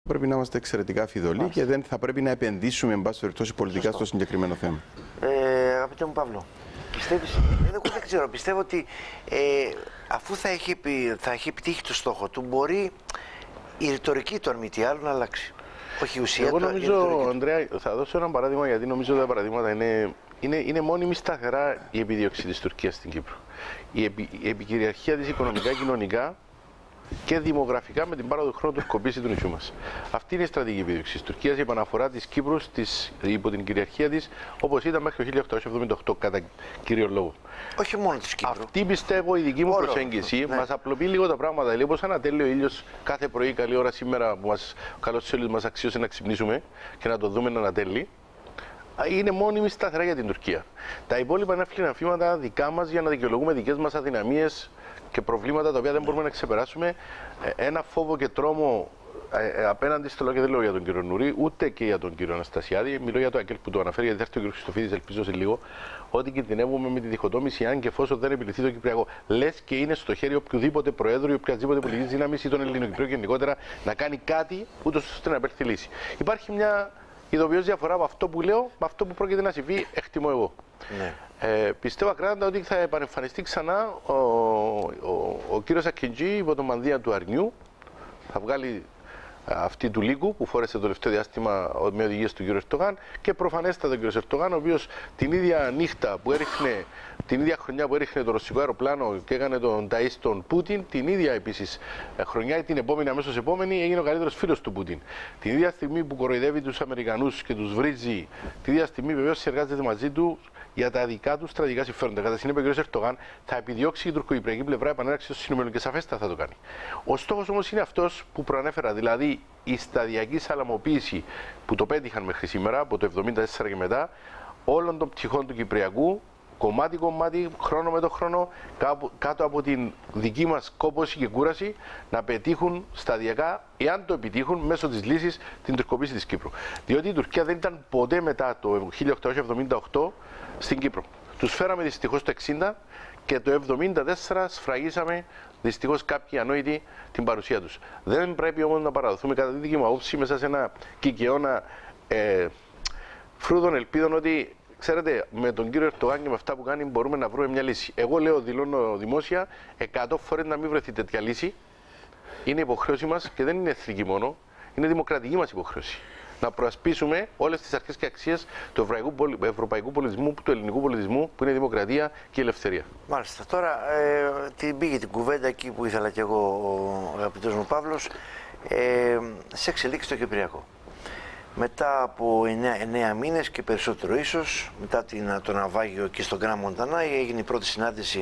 πρέπει να είμαστε εξαιρετικά φιδωλοί και δεν θα πρέπει να επενδύσουμε, εν πάση περιπτώσει, πολιτικά στο συγκεκριμένο θέμα. Αγαπητέ μου Παύλο, πιστεύεις, εγώ δεν ξέρω, πιστεύω ότι αφού θα έχει επιτύχει το στόχο του, μπορεί η ρητορική του, αν μη τι άλλο, να αλλάξει. Όχι η ουσία. Εγώ νομίζω, Ανδρέα, θα δώσω ένα παράδειγμα, γιατί νομίζω ότι τα παραδείγματα είναι μόνιμη σταθερά η επιδίωξη της Τουρκίας στην Κύπρο. Η επικυριαρχία της οικονομικά, κοινωνικά και δημογραφικά με την πάροδο χρόνου τουρκοποίηση του νησιού μας. Αυτή είναι η στρατηγική επίδειξη της Τουρκίας, η επαναφορά της Κύπρου υπό την κυριαρχία της, όπως ήταν μέχρι το 1878, κατά κύριο λόγο. Όχι μόνο της Κύπρου. Αυτή πιστεύω η δική μου προσέγγιση μας απλοποιεί λίγο τα πράγματα. Δηλαδή, όπως ανατέλει ο ήλιος κάθε πρωί, καλή ώρα σήμερα που καλώς όλους μας αξίωσε να ξυπνήσουμε και να το δούμε να ανατέλει. Είναι μόνιμη σταθερά για την Τουρκία. Τα υπόλοιπα είναι αφήνματα δικά μας για να δικαιολογούμε δικές μας αδυναμίες και προβλήματα τα οποία δεν μπορούμε να ξεπεράσουμε. Ένα φόβο και τρόμο απέναντι στο λόγο, και δεν λέω για τον κύριο Νουρί, ούτε και για τον κύριο Αναστασιάδη. Μιλώ για το ΑΚΕΛ που το αναφέρει, γιατί θα έρθει ο κύριο Χριστοφίδης, ελπίζω σε λίγο, ότι κινδυνεύουμε με τη διχοτόμηση αν και εφόσον δεν επιληθεί το Κυπριακό. Λες και είναι στο χέρι οποιοδήποτε προέδρου ή οποιαδήποτε πολιτική δύναμη ή των Ελληνοκυπρίων γενικότερα να κάνει κάτι ούτως ώστε να επέλθει λύση. Υπάρχει μια ειδοποιώς διαφορά από αυτό που λέω με αυτό που πρόκειται να συμβεί, εκτιμώ εγώ. Ναι. Πιστεύω ακράδαντα ότι θα επανεμφανιστεί ξανά ο κύριος Ακιντζή υπό το μανδύα του Αρνιού. Θα βγάλει αυτή του Λύκου που φόρεσε το τελευταίο διάστημα με οδηγίες του κ. Ερντογάν και προφανέστατα ο κ. Ερντογάν, ο οποίος την ίδια νύχτα που έριχνε, την ίδια χρονιά που έριχνε το ρωσικό αεροπλάνο και έκανε τον ταΐ στον Πούτιν, την ίδια επίσης χρονιά ή την επόμενη, αμέσως επόμενη, έγινε ο καλύτερος φίλος του Πούτιν. Την ίδια στιγμή που κοροϊδεύει τους Αμερικανούς και τους βρίζει, την ίδια στιγμή βεβαίως συνεργάζεται μαζί του για τα δικά του στρατηγικά συμφέροντα. Κατά συνέπεια, ο κ. Ερντογάν θα επιδιώξει η τουρκοκυπριακή πλευρά επανέναρξη των συνομιλιών και σαφέστα θα το κάνει. Ο στόχος όμως είναι αυτός που προανέφερα, δηλαδή η σταδιακή σαλαμοποίηση που το πέτυχαν μέχρι σήμερα, από το 1974 και μετά, όλων των πτυχών του Κυπριακού, κομμάτι-κομμάτι, χρόνο με το χρόνο, κάτω από την δική μας κόπωση και κούραση, να πετύχουν σταδιακά, εάν το επιτύχουν, μέσω της λύσης, την τουρκοποίηση της Κύπρου. Διότι η Τουρκία δεν ήταν ποτέ μετά το 1878 στην Κύπρο. Τους φέραμε δυστυχώς το 1960 και το 1974 σφραγίσαμε δυστυχώς κάποιοι ανόητοι την παρουσία τους. Δεν πρέπει όμως να παραδοθούμε, κατά τη δική μου άποψη, μέσα σε ένα κικαιώνα φρούδων ελπίδων ότι, ξέρετε, με τον κύριο Ερντογάν και με αυτά που κάνει μπορούμε να βρούμε μια λύση. Εγώ λέω, δηλώνω δημόσια, 100 φορές να μην βρεθεί τέτοια λύση. Είναι υποχρέωση μας και δεν είναι εθνική μόνο, είναι δημοκρατική μας υποχρέωση. Να προασπίσουμε όλες τις αρχές και αξίες του ευρωπαϊκού πολιτισμού, του ελληνικού πολιτισμού, που είναι η δημοκρατία και η ελευθερία. Μάλιστα. Τώρα την πήγε την κουβέντα εκεί που ήθελα κι εγώ, ο αγαπητός μου Παύλος, σε εξελίξει στο Κυπριακό. Μετά από 9 μήνες και περισσότερο ίσως, μετά το ναυάγιο και στον Γκραν Μοντανά, έγινε η πρώτη συνάντηση,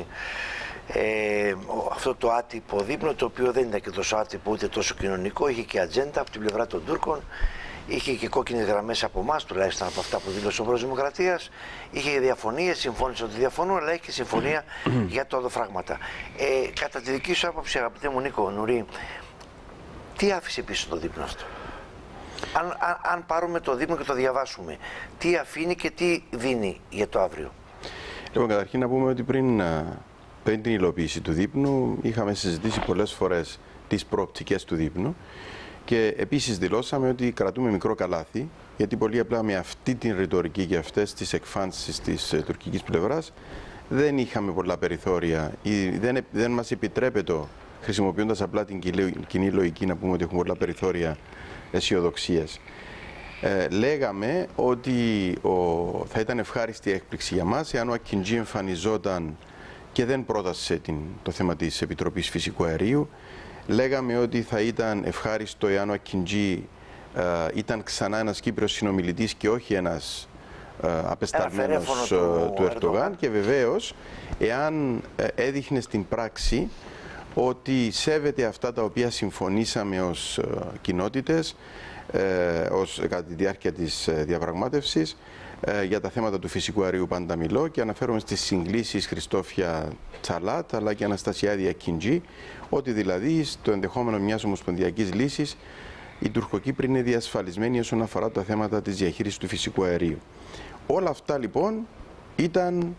αυτό το άτυπο δείπνο, το οποίο δεν ήταν και τόσο άτυπο ούτε τόσο κοινωνικό, είχε και ατζέντα από την πλευρά των Τούρκων. Είχε και κόκκινες γραμμές από εμάς, τουλάχιστον από αυτά που δήλωσε ο Πρόεδρος Δημοκρατίας. Είχε διαφωνίες, συμφώνησε ότι διαφωνούν, αλλά είχε και συμφωνία για τα οδοφράγματα. Κατά τη δική σου άποψη, αγαπητέ μου Νίκο Νουρί, τι άφησε πίσω το δείπνο αυτό? Αν πάρουμε το δείπνο και το διαβάσουμε, τι αφήνει και τι δίνει για το αύριο? Λοιπόν, καταρχήν να πούμε ότι πριν την υλοποίηση του δείπνου είχαμε συζητήσει πολλές φορές τις προοπτικές του δείπνου. Και επίσης δηλώσαμε ότι κρατούμε μικρό καλάθι, γιατί πολύ απλά με αυτή την ρητορική και αυτές τις εκφάνσεις της τουρκικής πλευράς δεν είχαμε πολλά περιθώρια ή δεν μας επιτρέπεται, χρησιμοποιώντας απλά την κοινή λογική, να πούμε ότι έχουμε πολλά περιθώρια αισιοδοξίας. Λέγαμε ότι θα ήταν ευχάριστη έκπληξη για μας εάν ο Ακιντζή εμφανιζόταν και δεν πρότασε το θέμα της Επιτροπής Φυσικού Αερίου. Λέγαμε ότι θα ήταν ευχάριστο εάν ο Ακιντζή ήταν ξανά ένας Κύπριος συνομιλητής και όχι ένας απεσταλμένος του Ερντογάν, και βεβαίως εάν έδειχνε στην πράξη ότι σέβεται αυτά τα οποία συμφωνήσαμε ως κοινότητες κατά τη διάρκεια της διαπραγμάτευσης για τα θέματα του φυσικού αερίου. Πάντα μιλώ και αναφέρομαι στις συγκλήσεις Χριστόφια Τσαλάτ αλλά και Αναστασιάδη Ακιντζή, ότι δηλαδή στο ενδεχόμενο μιας ομοσπονδιακής λύσης η Τουρκοκύπρη είναι διασφαλισμένη όσον αφορά τα θέματα της διαχείρισης του φυσικού αερίου. Όλα αυτά λοιπόν ήταν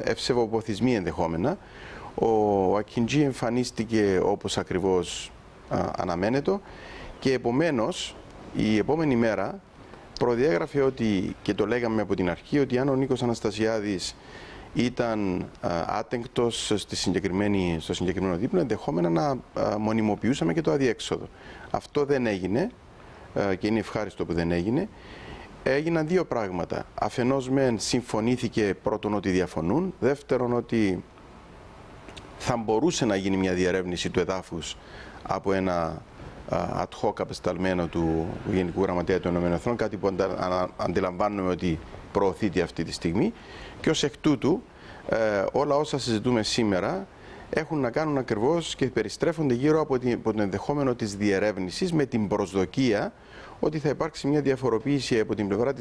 ευσεβοποθισμοί ενδεχόμενα. Ο Ακιντζή εμφανίστηκε όπως ακριβώς αναμένεται, και επομένως η επόμενη μέρα προδιέγραφε ότι, και το λέγαμε από την αρχή, ότι αν ο Νίκος Αναστασιάδης ήταν άτεγκτος στο συγκεκριμένο δείπνο, ενδεχόμενα να μονιμοποιούσαμε και το αδιέξοδο. Αυτό δεν έγινε και είναι ευχάριστο που δεν έγινε. Έγιναν δύο πράγματα. Αφενός μεν συμφωνήθηκε πρώτον ότι διαφωνούν, δεύτερον ότι θα μπορούσε να γίνει μια διερεύνηση του εδάφους από ένα ad hoc απεσταλμένο του Γενικού Γραμματέα των ΗΠΑ, κάτι που αντιλαμβάνουμε ότι προωθείται αυτή τη στιγμή, και ως εκ τούτου όλα όσα συζητούμε σήμερα έχουν να κάνουν ακριβώς και περιστρέφονται γύρω από το ενδεχόμενο της διερεύνησης, με την προσδοκία ότι θα υπάρξει μια διαφοροποίηση από την πλευρά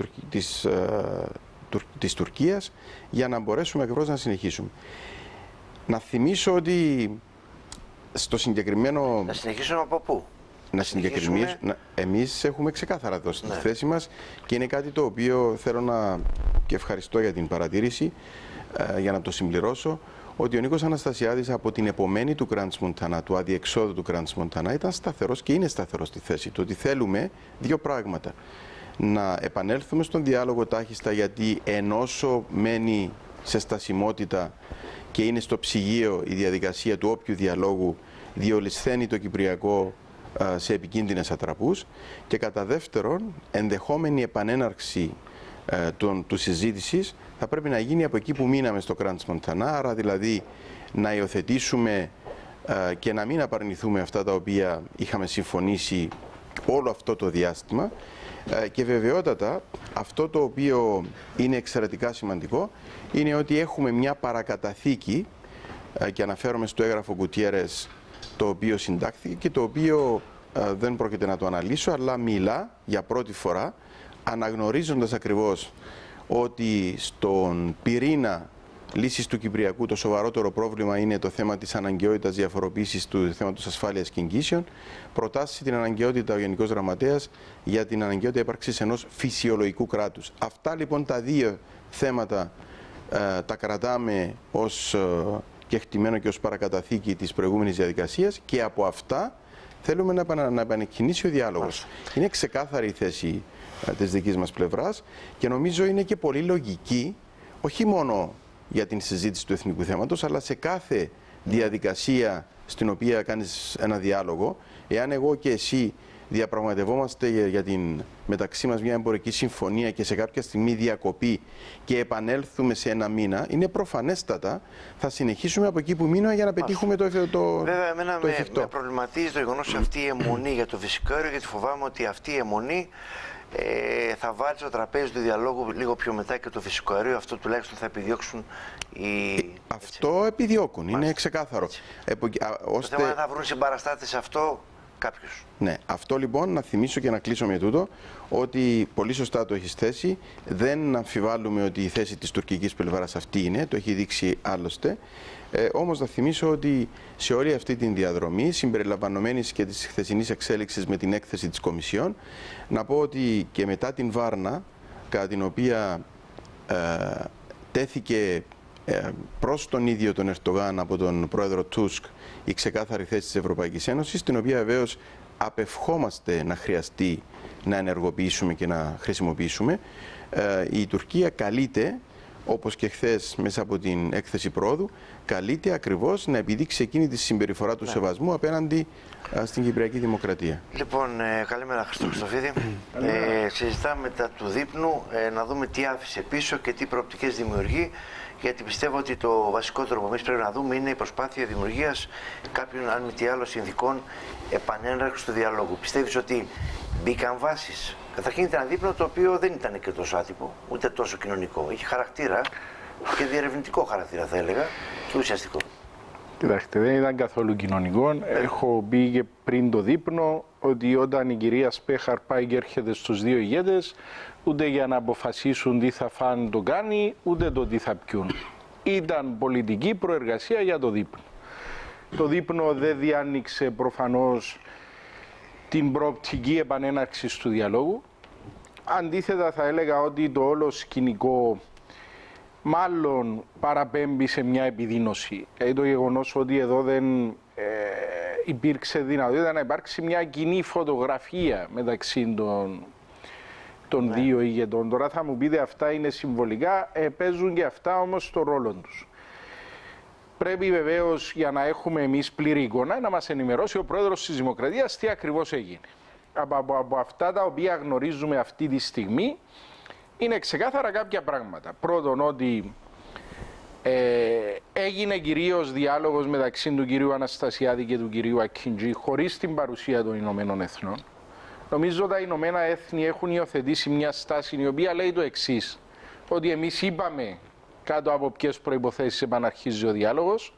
της Τουρκίας για να μπορέσουμε ακριβώς να συνεχίσουμε. Να θυμίσω ότι στο συγκεκριμένο... Να συνεχίσουμε από πού? Εμείς έχουμε ξεκάθαρα δώσει τη θέση μας, και είναι κάτι το οποίο θέλω να, και ευχαριστώ για την παρατήρηση, για να το συμπληρώσω, ότι ο Νίκος Αναστασιάδης από την επομένη του Crans-Montana, του αδιεξόδου του Crans-Montana, ήταν σταθερός και είναι σταθερός στη θέση του, ότι θέλουμε δύο πράγματα. Να επανέλθουμε στον διάλογο τάχιστα, γιατί ενώσο μένει σε στασιμότητα και είναι στο ψυγείο η διαδικασία του όποιου διαλόγου, διολυσθένει το Κυπριακό σε επικίνδυνες ατραπούς, και κατά δεύτερον, ενδεχόμενη επανέναρξη του συζήτησης θα πρέπει να γίνει από εκεί που μείναμε στο Crans-Montana, άρα δηλαδή να υιοθετήσουμε και να μην απαρνηθούμε αυτά τα οποία είχαμε συμφωνήσει όλο αυτό το διάστημα, και βεβαιότατα αυτό το οποίο είναι εξαιρετικά σημαντικό είναι ότι έχουμε μια παρακαταθήκη, και αναφέρομαι στο έγγραφο Γκουτιέρες, το οποίο συντάχθηκε και το οποίο δεν πρόκειται να το αναλύσω, αλλά μιλά για πρώτη φορά, αναγνωρίζοντας ακριβώς ότι στον πυρήνα λύσης του Κυπριακού το σοβαρότερο πρόβλημα είναι το θέμα της αναγκαιότητας διαφοροποίησης του θέματος ασφάλειας και εγγύσεων, προτάσει την αναγκαιότητα ο Γενικός Γραμματέας για την αναγκαιότητα ύπαρξης ενός φυσιολογικού κράτους. Αυτά λοιπόν τα δύο θέματα τα κρατάμε ως κεκτημένο και ως παρακαταθήκη της προηγούμενης διαδικασίας, και από αυτά θέλουμε να επανεκκινήσει ο διάλογος. Είναι ξεκάθαρη η θέση της δικής μας πλευράς, και νομίζω είναι και πολύ λογική, όχι μόνο για την συζήτηση του εθνικού θέματος, αλλά σε κάθε διαδικασία στην οποία κάνεις ένα διάλογο. Εάν εγώ και εσύ διαπραγματευόμαστε για την μεταξύ μας μια εμπορική συμφωνία και σε κάποια στιγμή διακοπή και επανέλθουμε σε ένα μήνα, είναι προφανέστατα θα συνεχίσουμε από εκεί που μείνουμε για να πετύχουμε το εφικτό. Βέβαια, εμένα με προβληματίζει το γεγονός αυτή η αιμονή για το φυσικό αέριο, γιατί φοβάμαι ότι αυτή η αιμονή θα βάλει στο τραπέζι του διαλόγου λίγο πιο μετά και το φυσικό αέριο. Αυτό τουλάχιστον θα επιδιώξουν οι... Αυτό επιδιώκουν, είναι ξεκάθαρο. Το θέμα είναι θα βρουν συμπαραστάτες σε αυτό κάποιους. Ναι, αυτό λοιπόν να θυμίσω και να κλείσω με τούτο, ότι πολύ σωστά το έχεις θέσει. Δεν αμφιβάλλουμε ότι η θέση της τουρκικής πλευράς αυτή είναι, το έχει δείξει άλλωστε. Όμως να θυμίσω ότι σε όλη αυτή την διαδρομή, συμπεριλαμβανομένης και της χθεσινής εξέλιξης με την έκθεση της Κομισιόν, να πω ότι και μετά την Βάρνα, κατά την οποία τέθηκε προς τον ίδιο τον Ερντογάν από τον πρόεδρο Τούσκ η ξεκάθαρη θέση της Ευρωπαϊκής Ένωσης, την οποία βεβαίως απευχόμαστε να χρειαστεί να ενεργοποιήσουμε και να χρησιμοποιήσουμε, η Τουρκία καλείται, όπως και χθες μέσα από την έκθεση πρόοδου, καλείται ακριβώς να επιδείξει εκείνη τη συμπεριφορά του σεβασμού απέναντι στην Κυπριακή Δημοκρατία. Λοιπόν, καλημέρα Χριστό Χριστοφίδη. Συζητάμε τα του δείπνου, να δούμε τι άφησε πίσω και τι προοπτικές δημιουργεί, γιατί πιστεύω ότι το βασικότερο που εμείς πρέπει να δούμε είναι η προσπάθεια δημιουργίας κάποιων, αν μη τι άλλο, συνθηκών επανέναρξης του διαλόγου. Πιστεύεις ότι μπήκαν βάσεις? Καταρχήν ήταν ένα δείπνο το οποίο δεν ήταν και τόσο άτυπο, ούτε τόσο κοινωνικό. Είχε χαρακτήρα και διερευνητικό χαρακτήρα, θα έλεγα, και ουσιαστικό. Κοιτάξτε, δεν ήταν καθόλου κοινωνικό. Έχω πει και πριν το δείπνο ότι όταν η κυρία Σπέχαρ πάει και έρχεται στους δύο ηγέτες, ούτε για να αποφασίσουν τι θα φάνε το κάνει, ούτε το τι θα πιούν. Ήταν πολιτική προεργασία για το δείπνο. Το δείπνο δεν διάνοιξε προφανώς την προοπτική επανέναρξη του διαλόγου. Αντίθετα, θα έλεγα ότι το όλο σκηνικό μάλλον παραπέμπει σε μια επιδείνωση. Το γεγονός ότι εδώ δεν υπήρξε δυνατότητα να υπάρξει μια κοινή φωτογραφία μεταξύ των δύο ηγετών. Τώρα θα μου πείτε αυτά είναι συμβολικά, παίζουν και αυτά όμως το ρόλο τους. Πρέπει βεβαίως για να έχουμε εμείς πλήρη εικόνα να μας ενημερώσει ο πρόεδρος της Δημοκρατίας τι ακριβώς έγινε. Από αυτά τα οποία γνωρίζουμε αυτή τη στιγμή είναι ξεκάθαρα κάποια πράγματα. Πρώτον ότι έγινε κυρίως διάλογος μεταξύ του κυρίου Αναστασιάδη και του κυρίου Ακκιντζή χωρίς την παρουσία των Ηνωμένων Εθνών. Νομίζω τα Ηνωμένα Έθνη έχουν υιοθετήσει μια στάση η οποία λέει το εξής, ότι εμείς είπαμε κάτω από ποιες προϋποθέσεις επαναρχίζει ο διάλογος,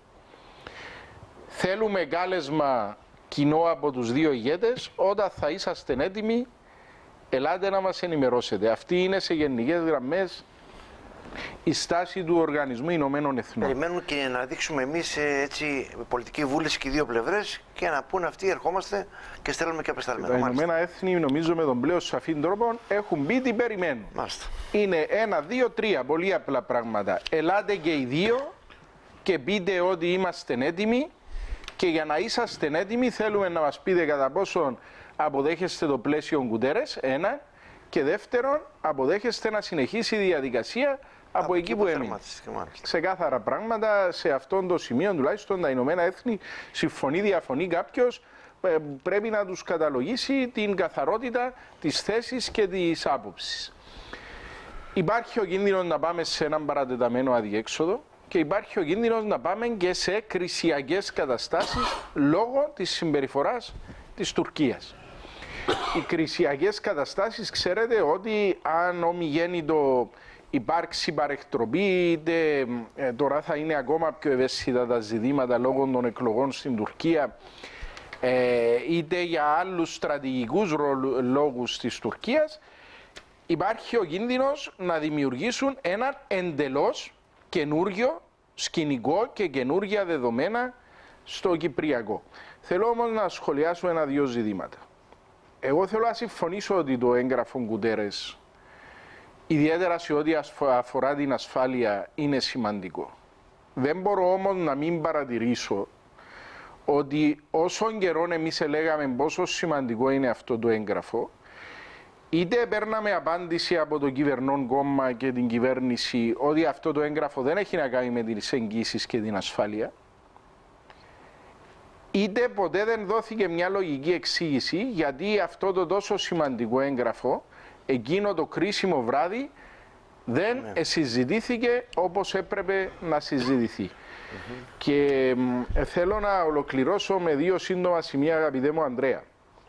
θέλουμε κάλεσμα κοινό από τους δύο ηγέτες, όταν θα είσαστε έτοιμοι, ελάτε να μας ενημερώσετε. Αυτή είναι σε γενικές γραμμές η στάση του Οργανισμού Ηνωμένων Εθνών. Περιμένουν και να δείξουμε εμείς έτσι πολιτική βούληση και οι δύο πλευρές και να πούν αυτοί ερχόμαστε και στέλνουμε και απεσταλμένα. Τα Ηνωμένα Έθνη, νομίζω με τον πλέον σαφή τρόπο, έχουν μπει τι περιμένουν. Μάλιστα. Είναι 1, 2, 3 πολύ απλά πράγματα. Ελάτε και οι δύο και πείτε ότι είμαστε έτοιμοι και για να είσαστε έτοιμοι θέλουμε να μας πείτε κατά πόσον αποδέχεστε το πλαίσιο Γκουτέρες, ένα, και δεύτερον αποδέχεστε να συνεχίσει η διαδικασία από εκεί που έμεινε. Ξεκάθαρα πράγματα σε αυτόν το σημείο, τουλάχιστον τα Ηνωμένα Έθνη, συμφωνεί, διαφωνεί κάποιος, πρέπει να τους καταλογίσει την καθαρότητα της θέσης και της άποψης. Υπάρχει ο κίνδυνος να πάμε σε έναν παρατεταμένο αδιέξοδο και υπάρχει ο κίνδυνος να πάμε και σε κρισιακές καταστάσεις λόγω της συμπεριφοράς της Τουρκίας. Οι κρισιακές καταστάσεις, ξέρετε ότι αν ομιγέννητο υπάρξει παρεκτροπή, είτε τώρα θα είναι ακόμα πιο ευαίσθητα τα ζητήματα λόγω των εκλογών στην Τουρκία, είτε για άλλους στρατηγικούς λόγους της Τουρκίας, υπάρχει ο κίνδυνος να δημιουργήσουν έναν εντελώς καινούργιο σκηνικό και καινούργια δεδομένα στο Κυπριακό. Θέλω όμως να σχολιάσω ένα-δύο ζητήματα. Εγώ θέλω να συμφωνήσω ότι το έγγραφο Γκουτέρες, ιδιαίτερα σε ό,τι αφορά την ασφάλεια, είναι σημαντικό. Δεν μπορώ όμως να μην παρατηρήσω ότι όσον καιρό εμείς λέγαμε πόσο σημαντικό είναι αυτό το έγγραφο, είτε παίρναμε απάντηση από το κυβερνών κόμμα και την κυβέρνηση ότι αυτό το έγγραφο δεν έχει να κάνει με τις εγγύσεις και την ασφάλεια, είτε ποτέ δεν δόθηκε μια λογική εξήγηση γιατί αυτό το τόσο σημαντικό έγγραφο, εκείνο το κρίσιμο βράδυ, δεν συζητήθηκε όπως έπρεπε να συζητηθεί. Και θέλω να ολοκληρώσω με δύο σύντομα σημεία, αγαπητέ μου Ανδρέα.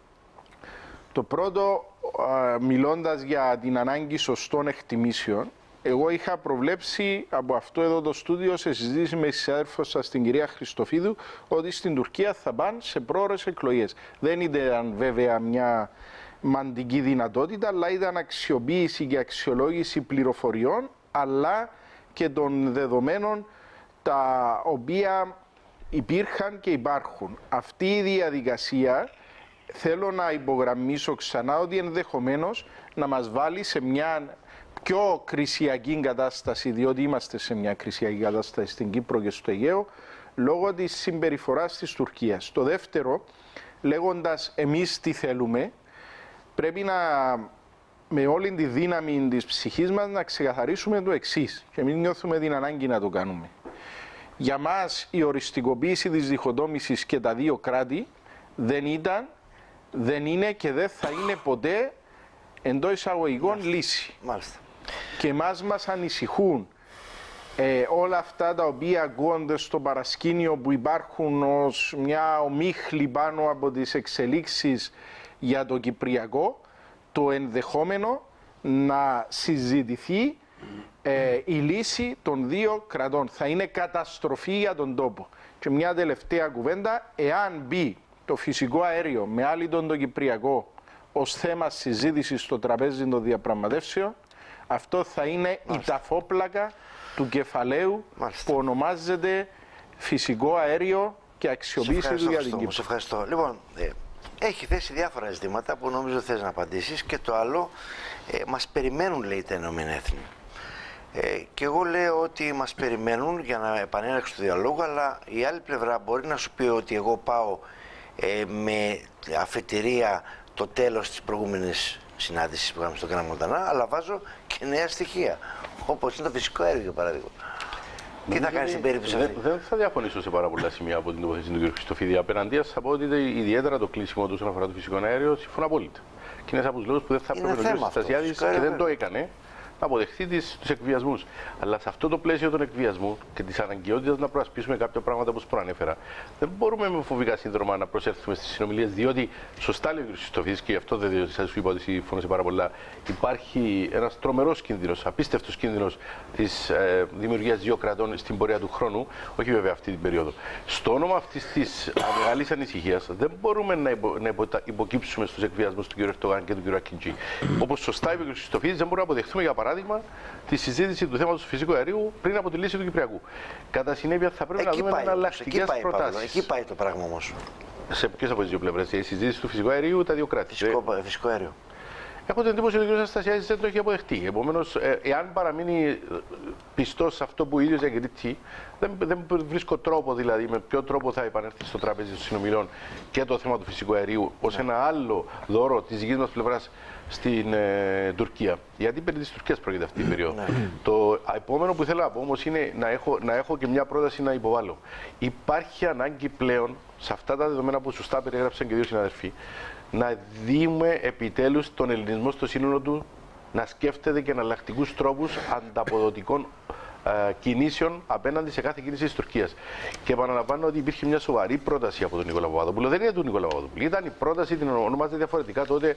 Το πρώτο, μιλώντας για την ανάγκη σωστών εκτιμήσεων, εγώ είχα προβλέψει από αυτό εδώ το στούντιο σε συζήτηση με συνάδελφο σας την κυρία Χριστοφίδου ότι στην Τουρκία θα πάνε σε πρόορες εκλογές. Δεν ήταν βέβαια μια μαντική δυνατότητα, αλλά ήταν αξιοποίηση και αξιολόγηση πληροφοριών αλλά και των δεδομένων τα οποία υπήρχαν και υπάρχουν. Αυτή η διαδικασία θέλω να υπογραμμίσω ξανά ότι ενδεχομένως να μας βάλει σε μια πιο κρισιακή κατάσταση, διότι είμαστε σε μια κρισιακή κατάσταση στην Κύπρο και στο Αιγαίο, λόγω της συμπεριφοράς της Τουρκίας. Το δεύτερο, λέγοντας εμείς τι θέλουμε, πρέπει να, με όλη τη δύναμη της ψυχής μας, να ξεκαθαρίσουμε το εξής και μην νιώθουμε την ανάγκη να το κάνουμε. Για μας η οριστικοποίηση της διχοτόμησης και τα δύο κράτη δεν ήταν, δεν είναι και δεν θα είναι ποτέ εντός εισαγωγικών λύση. Μάλιστα. Και μας ανησυχούν όλα αυτά τα οποία ακούγονται στο παρασκήνιο που υπάρχουν ως μια ομίχλη πάνω από τις εξελίξεις για το Κυπριακό, το ενδεχόμενο να συζητηθεί η λύση των δύο κρατών. Θα είναι καταστροφή για τον τόπο. Και μια τελευταία κουβέντα, εάν μπει το φυσικό αέριο με άλυτον το Κυπριακό ως θέμα συζήτησης στο τραπέζι των διαπραγματεύσεων, αυτό θα είναι η ταφόπλακα του κεφαλαίου που ονομάζεται φυσικό αέριο και αξιοποίηση του για την Κύπρο. Σε ευχαριστώ. Λοιπόν, έχει θέσει διάφορα ζητήματα που νομίζω θες να απαντήσεις και το άλλο, μας περιμένουν λέει τα Ηνωμένα Έθνη. Και εγώ λέω ότι μας περιμένουν για να επανέλεξουν το διαλόγο, αλλά η άλλη πλευρά μπορεί να σου πει ότι εγώ πάω με αφετηρία το τέλος της προηγούμενης συνάντησης που είχαμε στον Γκραν Μοντανά, αλλά βάζω και νέα στοιχεία, όπως είναι το φυσικό αέριο, για παράδειγμα. Τι θα κάνει στην περίπτωση αυτή? Δεν θα διαφωνήσω σε πάρα πολλά σημεία από την τοποθέτηση του κ. Χριστοφίδη. Απέναντίας θα πω ότι ιδιαίτερα το κλείσιμο του όσον αφορά το φυσικό αέριο συμφωνώ απόλυτα. Και είναι ένα από τους λόγους που δεν θα έπρεπε ο κ. Στασιάδης και δεν το έκανε να αποδεχθεί τους εκβιασμούς. Αλλά σε αυτό το πλαίσιο των εκβιασμού και της αναγκαιότητας να προασπίσουμε κάποια πράγματα όπως προανέφερα, δεν μπορούμε με φοβικά σύνδρομα να προσέλθουμε στις συνομιλίες, διότι σωστά λέει ο κ. Χριστοφίδης, και αυτό δεν σας είπα ότι συμφωνώ σε πάρα πολλά, υπάρχει ένας τρομερός κίνδυνος, απίστευτος κίνδυνος της δημιουργίας δύο κρατών στην πορεία του χρόνου, όχι βέβαια αυτή την περίοδο. Στο όνομα αυτής της μεγάλης ανησυχίας δεν μπορούμε να υποκύψουμε στους εκβιασμούς του κ. Ερντογάν και του κ. Ακιντζή. Όπως σωστά είπε ο κ. Χριστοφίδης, δεν μπορούμε να αποδεχθούμε για παράδειγμα τη συζήτηση του θέματος του φυσικού αερίου πριν από τη λύση του Κυπριακού. Κατά συνέπεια, θα πρέπει να δούμε εναλλακτικές προτάσεις. Εκεί πάει το πράγμα όμως. Σε ποιες από τις δύο πλευρές? Η συζήτηση του φυσικού αερίου, τα δύο κράτη. Φυσικό αέριο. Έχω την εντύπωση ότι ο κ. Στασιάδης δεν το έχει αποδεχτεί. Επομένως, εάν παραμείνει πιστός σε αυτό που ο ίδιος εγκριτεί, δεν βρίσκω τρόπο, δηλαδή με ποιο τρόπο θα επανέλθει στο τραπέζι των συνομιλών και το θέμα του φυσικού αερίου ως ένα άλλο δώρο της δικής μας πλευράς στην Τουρκία. Γιατί περί της Τουρκίας πρόκειται αυτή την περίοδο. Το επόμενο που θέλω να πω όμως είναι να έχω και μια πρόταση να υποβάλω. Υπάρχει ανάγκη πλέον, σε αυτά τα δεδομένα που σωστά περιέγραψαν και δύο συναδελφοί, να δούμε επιτέλους τον ελληνισμό στο σύνολο του να σκέφτεται και εναλλακτικούς τρόπους ανταποδοτικών κινήσεων απέναντι σε κάθε κίνηση της Τουρκίας. Και επαναλαμβάνω ότι υπήρχε μια σοβαρή πρόταση από τον Νικόλα Παπαδόπουλο. Δεν είναι του Νικόλα Παπαδόπουλου. Ήταν η πρόταση, την ονομάζεται διαφορετικά τότε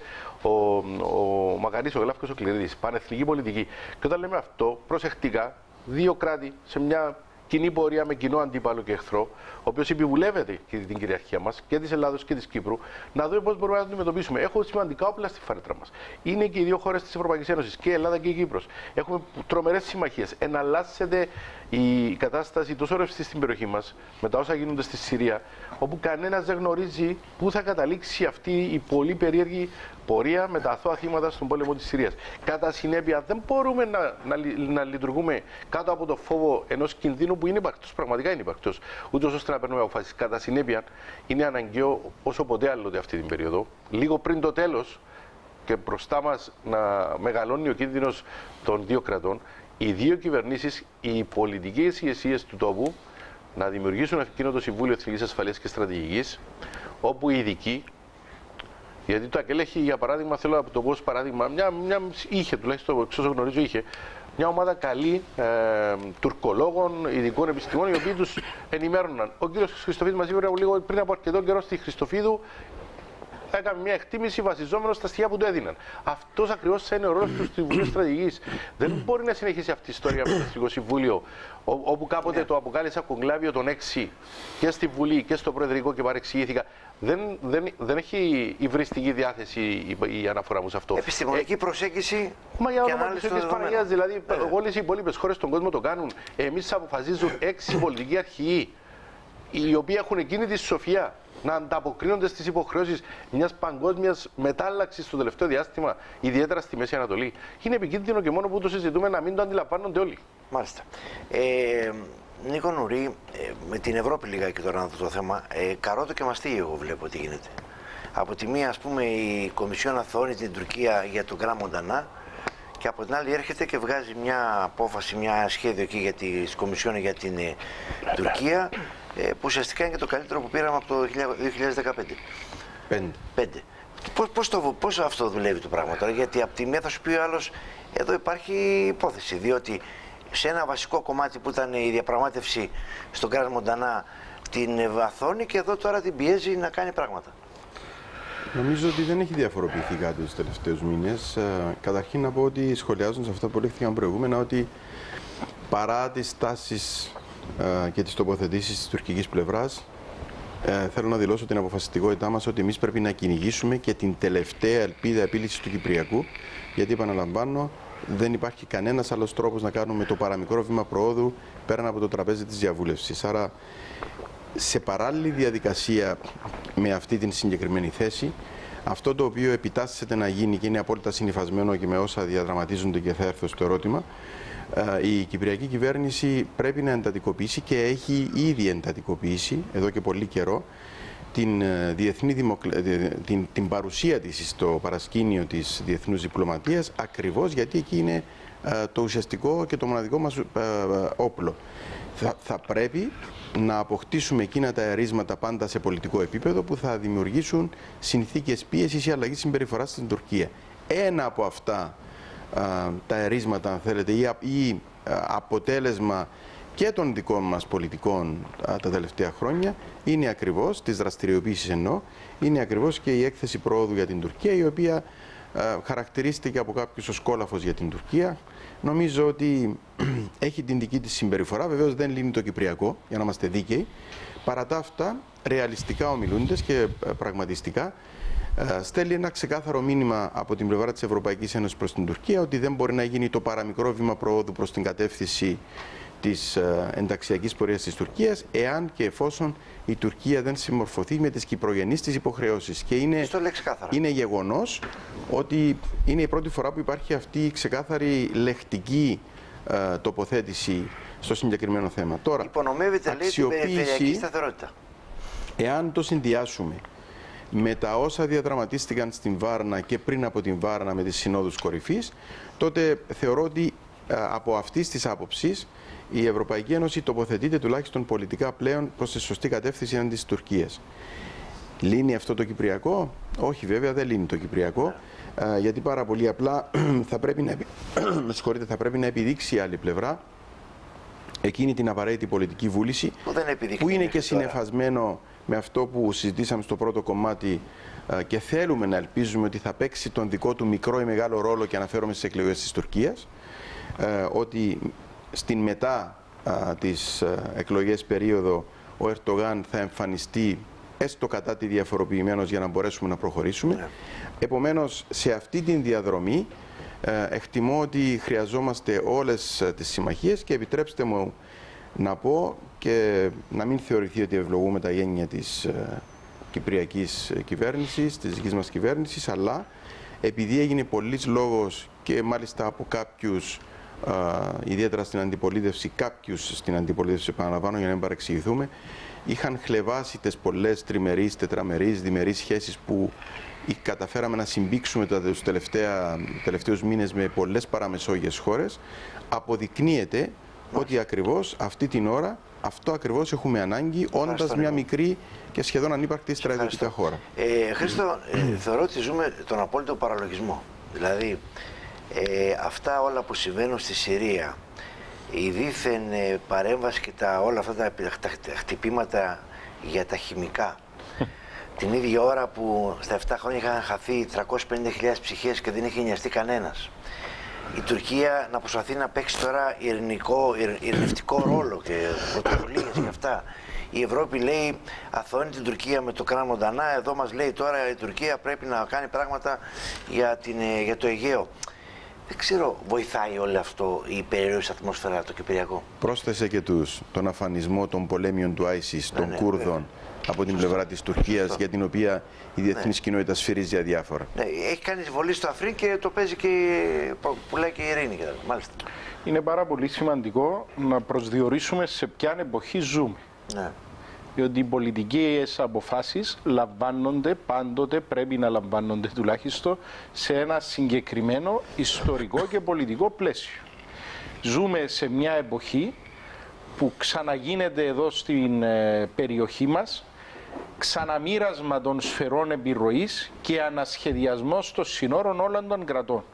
ο Μακαρής, ο Γλάφκος, ο Κληρίδης. Πανεθνική πολιτική. Και όταν λέμε αυτό, προσεκτικά, δύο κράτη σε μια κοινή πορεία με κοινό αντίπαλο και εχθρό, ο οποίος επιβουλεύεται την κυριαρχία μας και της Ελλάδος και της Κύπρου, να δούμε πώς μπορούμε να το αντιμετωπίσουμε. Έχουμε σημαντικά όπλα στη φάρετρα μας. Είναι και οι δύο χώρες της Ευρωπαϊκής Ένωσης, και η Ελλάδα και η Κύπρος. Έχουμε τρομερές συμμαχίες. Εναλλάσσεται η κατάσταση τόσο ρευστή στην περιοχή μας, με τα όσα γίνονται στη Συρία, όπου κανένας δεν γνωρίζει πού θα καταλήξει αυτή η πολύ περίεργη πορεία με τα αθώα θύματα στον πόλεμο της Συρίας. Κατά συνέπεια, δεν μπορούμε να λειτουργούμε κάτω από το φόβο ενός κινδύνου που είναι υπαρκτός, πραγματικά είναι υπαρκτός, ούτως ώστε να παίρνουμε αποφάσεις. Κατά συνέπεια, είναι αναγκαίο όσο ποτέ άλλοτε αυτή την περίοδο, λίγο πριν το τέλος και μπροστά μας να μεγαλώνει ο κίνδυνος των δύο κρατών, οι δύο κυβερνήσεις, οι πολιτικές ηγεσίες του τόπου, να δημιουργήσουν εκείνο το Συμβούλιο Εθνικής Ασφαλείας και Στρατηγικής, όπου οι ειδικοί, γιατί το ΑΚΕΛ έχει, για παράδειγμα, θέλω να το πω ως παράδειγμα, είχε, τουλάχιστον εξ όσων γνωρίζω, είχε μια ομάδα καλή τουρκολόγων, ειδικών επιστημών, οι οποίοι τους ενημέρωναν. Ο κ. Χριστοφίδης μας είπε λίγο πριν από αρκετό καιρό στη Χριστοφίδου, έκανε μια εκτίμηση βασιζόμενο στα στοιχεία που του έδιναν. Αυτός ακριβώς θα είναι ο ρόλος του Συμβουλίου Στρατηγικής. Δεν μπορεί να συνεχίσει αυτή η ιστορία με το Εθνικό Συμβούλιο, όπου κάποτε το αποκάλυψα κογκλάβιο των 6 και στη Βουλή και στο Προεδρικό και παρεξηγήθηκα. Δεν έχει υβριστική διάθεση η αναφορά μου σε αυτό. Επιστημονική προσέγγιση. Μα για όνομα της Παναγίας, δηλαδή, όλες οι υπόλοιπες χώρες στον κόσμο το κάνουν. Εμείς αποφασίζουν 6 πολιτικοί αρχηγοί, οι οποίοι έχουν εκείνη τη σοφία να ανταποκρίνονται στις υποχρεώσεις μιας παγκόσμιας μετάλλαξης στο τελευταίο διάστημα, ιδιαίτερα στη Μέση Ανατολή. Είναι επικίνδυνο και μόνο που το συζητούμε να μην το αντιλαμβάνονται όλοι. Μάλιστα. Νίκο Νουρί, με την Ευρώπη λιγάκι τώρα να δω το θέμα, καρότο και μαστίγιο εγώ βλέπω τι γίνεται. Από τη μία, ας πούμε, η Κομισιόν αθωώνει την Τουρκία για τον Γκραν Μοντανά και από την άλλη έρχεται και βγάζει μια απόφαση, μια σχέδιο εκεί για τις Κομισιόν για την Τουρκία, που ουσιαστικά είναι και το καλύτερο που πήραμε από το 2015. 5. Πώς αυτό δουλεύει το πράγμα τώρα? Γιατί από τη μία θα σου πει ο άλλος, εδώ υπάρχει υπόθεση, διότι σε ένα βασικό κομμάτι που ήταν η διαπραγμάτευση στον Γκραν Μοντανά την βαθώνει και εδώ τώρα την πιέζει να κάνει πράγματα. Νομίζω ότι δεν έχει διαφοροποιηθεί κάτι τους τελευταίους μήνες. Καταρχήν να πω ότι σχολιάζοντας αυτά που λέχθηκαν προηγούμενα, ότι παρά τις τάσεις και τις τοποθετήσεις της τουρκικής πλευράς, θέλω να δηλώσω την αποφασιστικότητά μας ότι εμείς πρέπει να κυνηγήσουμε και την τελευταία ελπίδα επίλυσης του Κυπριακού, γιατί επαναλαμβάνω, δεν υπάρχει κανένας άλλος τρόπος να κάνουμε το παραμικρό βήμα προόδου πέραν από το τραπέζι της διαβούλευσης. Άρα, σε παράλληλη διαδικασία με αυτή την συγκεκριμένη θέση, αυτό το οποίο επιτάσσεται να γίνει και είναι απόλυτα συνυφασμένο και με όσα διαδραματίζονται, και θα έρθω στο ερώτημα, η Κυπριακή κυβέρνηση πρέπει να εντατικοποιήσει και έχει ήδη εντατικοποιήσει εδώ και πολύ καιρό την παρουσία της στο παρασκήνιο της διεθνούς διπλωματίας, ακριβώς γιατί εκεί είναι το ουσιαστικό και το μοναδικό μας όπλο. Θα πρέπει να αποκτήσουμε εκείνα τα αερίσματα πάντα σε πολιτικό επίπεδο που θα δημιουργήσουν συνθήκες πίεσης ή αλλαγής συμπεριφοράς στην Τουρκία. Ένα από αυτά τα αερίσματα, αν θέλετε, ή αποτέλεσμα και των δικών μας πολιτικών τα τελευταία χρόνια είναι ακριβώς, της δραστηριοποίησης εννοώ, είναι ακριβώς και η έκθεση προόδου για την Τουρκία, η οποία χαρακτηρίστηκε από κάποιους ως κόλαφος για την Τουρκία. Νομίζω ότι έχει την δική της συμπεριφορά, βεβαίως δεν λύνει το Κυπριακό, για να είμαστε δίκαιοι. Παρά τα αυτά, ρεαλιστικά ομιλούντες και πραγματιστικά, στέλνει ένα ξεκάθαρο μήνυμα από την πλευρά της Ευρωπαϊκής Ένωσης προς την Τουρκία ότι δεν μπορεί να γίνει το παραμικρό βήμα προόδου προς την κατεύθυνση της ενταξιακής πορείας της Τουρκίας, εάν και εφόσον η Τουρκία δεν συμμορφωθεί με τις κυπρογενείς της υποχρεώσεις. Και είναι γεγονός ότι είναι η πρώτη φορά που υπάρχει αυτή η ξεκάθαρη λεχτική τοποθέτηση στο συγκεκριμένο θέμα. Τώρα, υπονομεύεται, λέει, την περιφερειακή σταθερότητα. Εάν το συνδυάσουμε με τα όσα διαδραματίστηκαν στην Βάρνα και πριν από την Βάρνα με τις συνόδους κορυφής, τότε θεωρώ ότι από αυτής της άποψης η Ευρωπαϊκή Ένωση τοποθετείται τουλάχιστον πολιτικά πλέον προς τη σωστή κατεύθυνση αντί της Τουρκίας. Λύνει αυτό το Κυπριακό? Όχι, βέβαια δεν λύνει το Κυπριακό, γιατί πάρα πολύ απλά θα πρέπει να επιδείξει η άλλη πλευρά εκείνη την απαραίτητη πολιτική βούληση που είναι και συνεφασμένο με αυτό που συζητήσαμε στο πρώτο κομμάτι και θέλουμε να ελπίζουμε ότι θα παίξει τον δικό του μικρό ή μεγάλο ρόλο, και αναφέρομαι στις εκλογές της Τουρκίας, ότι στην μετά τις εκλογές περίοδο ο Ερντογάν θα εμφανιστεί έστω κατά τη διαφοροποιημένος για να μπορέσουμε να προχωρήσουμε. Επομένως, σε αυτή την διαδρομή εκτιμώ ότι χρειαζόμαστε όλες τις συμμαχίες και επιτρέψτε μου να πω και να μην θεωρηθεί ότι ευλογούμε τα γένεια της κυπριακής κυβέρνησης, της δικής μας κυβέρνησης, αλλά επειδή έγινε πολλής λόγος και μάλιστα από κάποιους, ιδιαίτερα στην αντιπολίτευση, επαναλαμβάνω για να μην παρεξηγηθούμε, είχαν χλεβάσει τις πολλές τριμερείς, τετραμερείς, διμερείς σχέσεις που καταφέραμε να συμπήξουμε τους τελευταίους μήνες με πολλές παραμεσόγειες χώρες. Αποδεικνύεται ότι ακριβώς αυτή την ώρα αυτό ακριβώς έχουμε ανάγκη, όντας μια μικρή και σχεδόν ανύπαρκτη στρατιωτικά χώρα. Χρήστο, θεωρώ ότι ζούμε τον απόλυτο παραλογισμό. Δηλαδή, αυτά όλα που συμβαίνουν στη Συρία, η δίθεν παρέμβαση και όλα αυτά τα χτυπήματα για τα χημικά, την ίδια ώρα που στα 7 χρόνια είχαν χαθεί 350.000 ψυχές και δεν είχε νοιαστεί κανένας. Η Τουρκία να προσπαθεί να παίξει τώρα ειρηνευτικό ρόλο και πρωτοβουλίες και αυτά. Η Ευρώπη λέει αθώνει την Τουρκία με το κράνο Μοντανά, εδώ μας λέει τώρα η Τουρκία πρέπει να κάνει πράγματα για το Αιγαίο. Δεν ξέρω, βοηθάει όλο αυτό η περιραίωση ατμόσφαιρα το Κυπριακό? Πρόσθεσε και τον αφανισμό των πολέμιων του ISIS, των Κούρδων, από την πλευρά της Τουρκίας, για την οποία η διεθνής κοινότητα σφυρίζει αδιάφορα. Έχει κάνει εισβολή στο Αφρίν και το παίζει και πουλάει και η ειρήνη. Μάλιστα. Είναι πάρα πολύ σημαντικό να προσδιορίσουμε σε ποια εποχή ζούμε. Διότι οι πολιτικές αποφάσεις λαμβάνονται πάντοτε, πρέπει να λαμβάνονται τουλάχιστον, σε ένα συγκεκριμένο ιστορικό και πολιτικό πλαίσιο. Ζούμε σε μια εποχή που ξαναγίνεται εδώ στην περιοχή μας ξαναμοίρασμα των σφαιρών επιρροής και ανασχεδιασμός των συνόρων όλων των κρατών.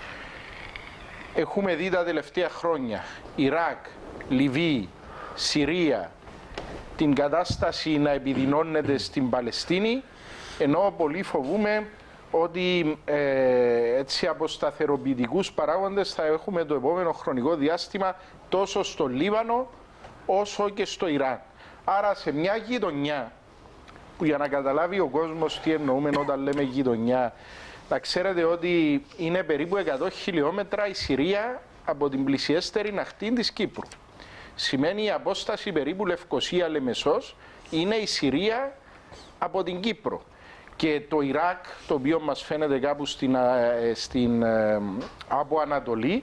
Έχουμε δει τα τελευταία χρόνια Ιράκ, Λιβύη, Συρία, την κατάσταση να επιδεινώνεται στην Παλαιστίνη, ενώ πολύ φοβούμε ότι έτσι από σταθεροποιητικούς παράγοντες θα έχουμε το επόμενο χρονικό διάστημα τόσο στο Λίβανο όσο και στο Ιράν. Άρα σε μια γειτονιά που, για να καταλάβει ο κόσμος τι εννοούμε όταν λέμε γειτονιά, να ξέρετε ότι είναι περίπου 100 χιλιόμετρα η Συρία από την πλησιέστερη ακτή της Κύπρου. Σημαίνει η απόσταση περίπου Λευκοσία-Λεμεσός είναι η Συρία από την Κύπρο. Και το Ιράκ, το οποίο μας φαίνεται κάπου στην από Ανατολή,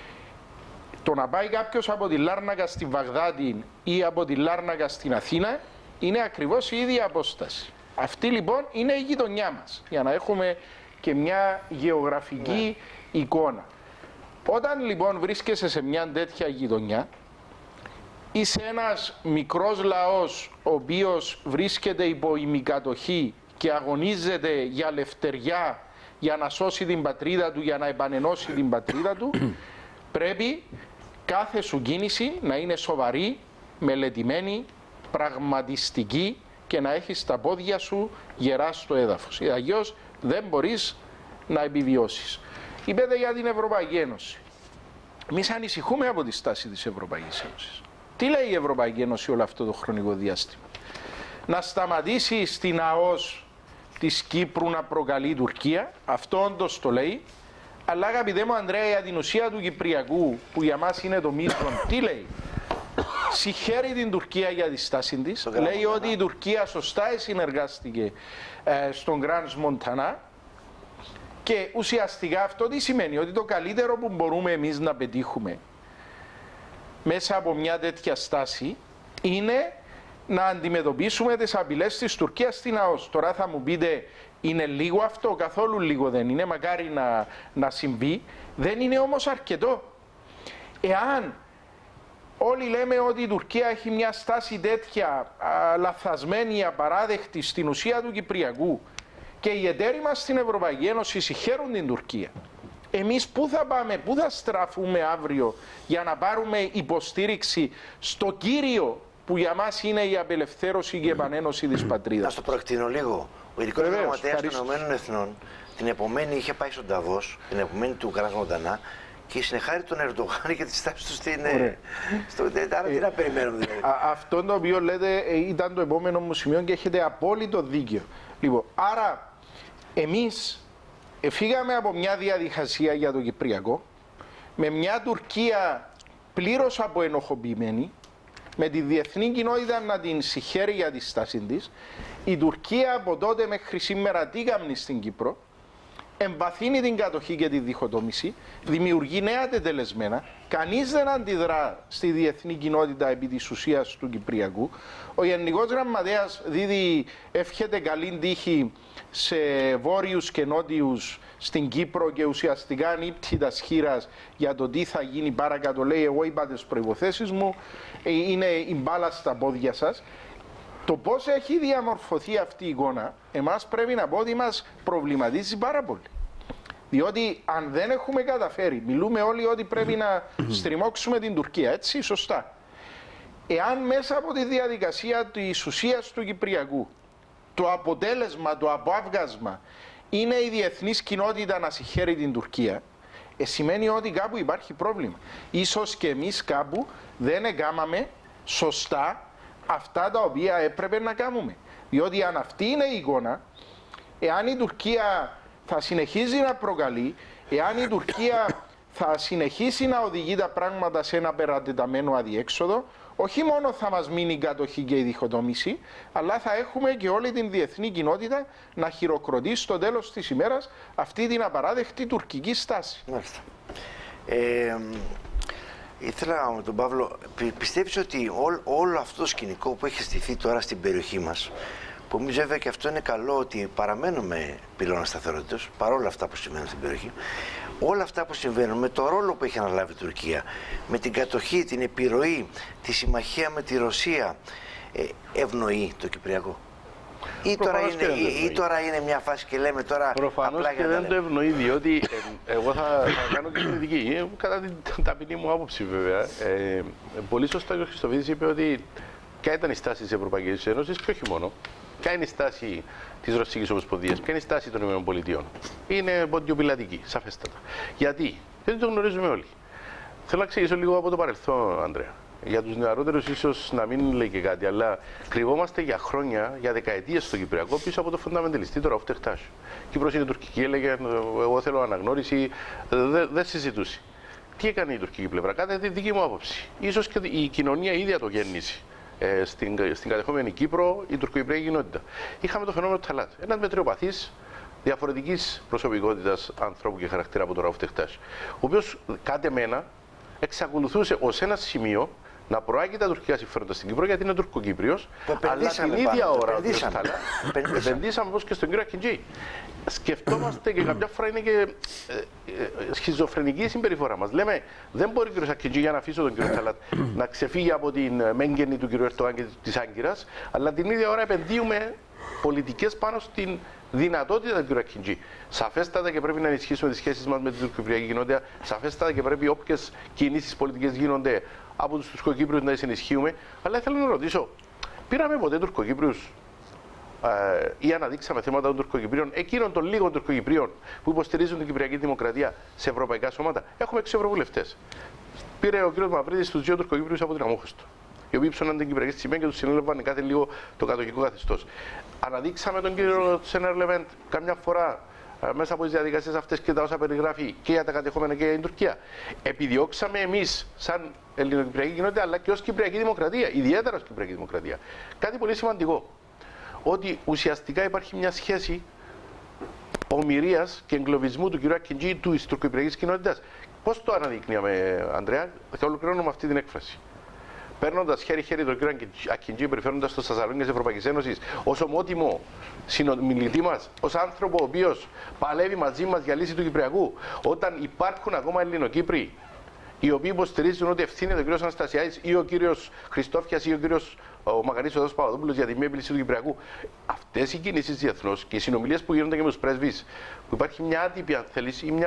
το να πάει κάποιος από τη Λάρνακα στη Βαγδάτη ή από τη Λάρνακα στην Αθήνα είναι ακριβώς η ίδια απόσταση. Αυτή λοιπόν είναι η γειτονιά μας, για να έχουμε και μια γεωγραφική εικόνα. Όταν λοιπόν βρίσκεσαι σε μια τέτοια γειτονιά, είσαι ένας μικρός λαός ο οποίος βρίσκεται υπό ημικατοχή και αγωνίζεται για λευτεριά, για να σώσει την πατρίδα του, για να επανενώσει την πατρίδα του, πρέπει κάθε σου κίνηση να είναι σοβαρή, μελετημένη, πραγματιστική και να έχεις τα πόδια σου γερά στο έδαφος. Αλλιώς δεν μπορείς να επιβιώσεις. Είπετε για την Ευρωπαϊκή Ένωση. Εμείς ανησυχούμε από τη στάση της Ευρωπαϊκής Ένωσης. Τι λέει η Ευρωπαϊκή Ένωση όλο αυτό το χρονικό διάστημα? Να σταματήσει στην ΑΟΣ της Κύπρου να προκαλεί η Τουρκία, αυτό όντως το λέει, αλλά αγαπητέ μου Ανδρέα, για την ουσία του Κυπριακού, που για μας είναι το μείζον, τι λέει? Συγχαίρει την Τουρκία για τη στάση της, λέει ότι η Τουρκία σωστά συνεργάστηκε στον Γκραντ Μοντανά και ουσιαστικά αυτό τι σημαίνει? Ότι το καλύτερο που μπορούμε εμείς να πετύχουμε μέσα από μια τέτοια στάση είναι να αντιμετωπίσουμε τις απειλές της Τουρκίας στην ΑΟΣ. Τώρα θα μου πείτε, είναι λίγο αυτό? Καθόλου λίγο δεν είναι, μακάρι να συμβεί. Δεν είναι όμως αρκετό. Εάν όλοι λέμε ότι η Τουρκία έχει μια στάση τέτοια λαθασμένη, απαράδεκτη στην ουσία του Κυπριακού και οι εταίροι μας στην Ευρωπαϊκή Ένωση συγχαίρουν την Τουρκία, εμείς πού θα πάμε, πού θα στραφούμε αύριο για να πάρουμε υποστήριξη στο κύριο που για μας είναι η απελευθέρωση και η επανένωση της πατρίδας? Να στο προεκτείνω λίγο. Ο ειδικός γραμματέας των ΗΠΑ την επομένη είχε πάει στον Νταβός, την επομένη του Γκραντ Μοντανά, και συνεχάρη τον Ερντογάν για τη στάση του στην. Άρα τι να περιμένουμε δηλαδή. Αυτό το οποίο λέτε ήταν το επόμενο μου σημείο και έχετε απόλυτο δίκιο. Λοιπόν, άρα εμείς φύγαμε από μια διαδικασία για το Κυπριακό με μια Τουρκία πλήρως αποενοχοποιημένη, με τη διεθνή κοινότητα να την συγχαίρει για τη στάση της. Η Τουρκία από τότε μέχρι σήμερα τι κάνει στην Κύπρο? Εμβαθύνει την κατοχή και τη διχοτόμηση, δημιουργεί νέα τετελεσμένα, κανείς δεν αντιδρά στη διεθνή κοινότητα επί της ουσίας του Κυπριακού. Ο Γενικός Γραμματέας δίδει, εύχεται καλή τύχη σε βόρειους και νότιους στην Κύπρο και ουσιαστικά ανήπτει τα σχήρας για το τι θα γίνει παρακάτω. Λέει, εγώ είπα τις προϋποθέσεις μου, είναι η μπάλα στα πόδια σας. Το πώς έχει διαμορφωθεί αυτή η εικόνα, εμάς πρέπει να πω ότι μας προβληματίζει πάρα πολύ. Διότι αν δεν έχουμε καταφέρει, μιλούμε όλοι ότι πρέπει να στριμώξουμε την Τουρκία, έτσι, σωστά. Εάν μέσα από τη διαδικασία της ουσίας του Κυπριακού, το αποτέλεσμα, το αποάβγασμα, είναι η διεθνής κοινότητα να συγχαίρει την Τουρκία, σημαίνει ότι κάπου υπάρχει πρόβλημα. Ίσως και εμείς κάπου δεν έκαναμε σωστά αυτά τα οποία έπρεπε να κάνουμε. Διότι αν αυτή είναι η εικόνα, εάν η Τουρκία θα συνεχίζει να προκαλεί, εάν η Τουρκία θα συνεχίσει να οδηγεί τα πράγματα σε ένα περατεταμένο αδιέξοδο, όχι μόνο θα μας μείνει η κατοχή και η διχοτόμηση, αλλά θα έχουμε και όλη την διεθνή κοινότητα να χειροκροτήσει στο τέλος της ημέρας αυτή την απαράδεκτη τουρκική στάση. Μάλιστα. Ήθελα με τον Παύλο, πιστεύεις ότι όλο αυτό το σκηνικό που έχει στηθεί τώρα στην περιοχή μας, που εμείς βέβαια και αυτό είναι καλό ότι παραμένουμε πυλώνα σταθερότητας, παρόλα αυτά που συμβαίνουν στην περιοχή, όλα αυτά που συμβαίνουν με το ρόλο που έχει αναλάβει η Τουρκία, με την κατοχή, την επιρροή, τη συμμαχία με τη Ρωσία, ευνοεί το Κυπριακό? Ή τώρα είναι μια φάση και λέμε τώρα. Προφανώς και δεν το ευνοεί, διότι εγώ θα κάνω και κριτική, κατά την ταπεινή μου άποψη βέβαια. Πολύ σωστά ο Χριστοφίδης είπε ότι ποια ήταν η στάση της Ευρωπαϊκής Ένωσης και όχι μόνο. Ποια είναι η στάση της Ρωσικής Ομοσπονδίας, ποια είναι η στάση των ΗΠΑ. Είναι ποντιοπιλατική, σαφέστατα. Γιατί το γνωρίζουμε όλοι. Θέλω να εξηγήσω λίγο από το παρελθόν, Ανδρέα. Για τους νεαρότερους ίσως να μην λέει και κάτι, αλλά κρυβόμαστε για χρόνια, για δεκαετίες στο Κυπριακό πίσω από το φονταμενταλιστή, τώρα Οφτεχτάς. Κύπρος είναι τουρκική, έλεγε, εγώ θέλω αναγνώριση, δεν συζητούσε. Τι έκανε η τουρκική πλευρά? Κατά τη δική μου άποψη. Ίσως και η κοινωνία ίδια το γέννησε. Στην κατεχόμενη Κύπρο, η τουρκοκυπριακή κοινότητα. Είχαμε το φαινόμενο του Ταλάτ. Ένας μετριοπαθής, διαφορετικής προσωπικότητας ανθρώπου και χαρακτήρα από τον Οφτεχτάς, ο οποίος κατ' εμένα εξακολουθούσε ως ένα σημείο να προάγει τα τουρκικά συμφέροντα στην Κύπρο, γιατί είναι Τουρκοκύπριος, αλλά την ίδια ώρα επενδύσαμε όπως και στον κύριο Ακιντζή. Σκεφτόμαστε και κάποια φορά είναι και σχιζοφρενική η συμπεριφορά μας. Λέμε, δεν μπορεί ο κύριος Ακιντζή, για να αφήσω τον κύριο Τσαλάτ, να ξεφύγει από την μέγενη του κύριου Ερντογάν και της Άγκυρας, αλλά την ίδια ώρα επενδύουμε πολιτικές πάνω στην δυνατότητα του κύριου Ακιντζή. Σαφέστατα και πρέπει να ενισχύσουμε τις σχέσεις μας με την τουρκοκυπριακή κοινότητα. Σαφέστατα και πρέπει όποιες κινήσεις πολιτικές γίνονται από τους Τουρκοκύπριους να τις ενισχύουμε. Αλλά θέλω να ρωτήσω, πήραμε ποτέ Τουρκοκύπριους ή αναδείξαμε θέματα των Τουρκοκυπρίων, εκείνων των λίγων Τουρκοκυπρίων που υποστηρίζουν την Κυπριακή Δημοκρατία σε ευρωπαϊκά σώματα? Έχουμε 6 ευρωβουλευτές. Πήρε ο κ. Μαυρίδης τους 2 Τουρκοκύπριους από την Αμόχωστο, οι οποίοι ψώναν την Κυπριακή σημαία και τους συνέλαβαν κάθε λίγο το κατοχικό καθεστώς. Αναδείξαμε τον κύριο Σένερ Λεβέντ καμιά φορά μέσα από τις διαδικασίες αυτές και τα όσα περιγράφει και για τα κατεχόμενα και για την Τουρκία. Επιδιώξαμε εμείς, σαν ελληνοκυπριακή κοινότητα, αλλά και ως Κυπριακή Δημοκρατία, ιδιαίτερα ως Κυπριακή Δημοκρατία, κάτι πολύ σημαντικό. Ότι ουσιαστικά υπάρχει μια σχέση ομηρίας και εγκλωβισμού του κ. Ακιντζή της τουρκοκυπριακής κοινότητας. Πώς το αναδεικνύαμε, Ανδρέα? Θα ολοκληρώνω με αυτή την έκφραση. Παίρνοντας χέρι-χέρι τον κ. Ακιντζή, περιφέροντας το Θεσσαλονίκη της Ευρωπαϊκής Ένωσης ως ομότιμο συνομιλητή μας, ως άνθρωπο ο οποίος παλεύει μαζί μας για λύση του Κυπριακού, όταν υπάρχουν ακόμα Ελληνοκύπροι οι οποίοι υποστηρίζουν ότι ευθύνεται ο κ. Αναστασιάδης ή ο κ. Χριστόφιας ή ο κ. Μακαρίτης Οδός Παπαδόπουλος για τη μη επίλυση του Κυπριακού. Αυτές οι κινήσεις διεθνώς και οι συνομιλίες που γίνονται και με τους πρέσβεις, που υπάρχει μια άτυπη, αν θέλεις, ή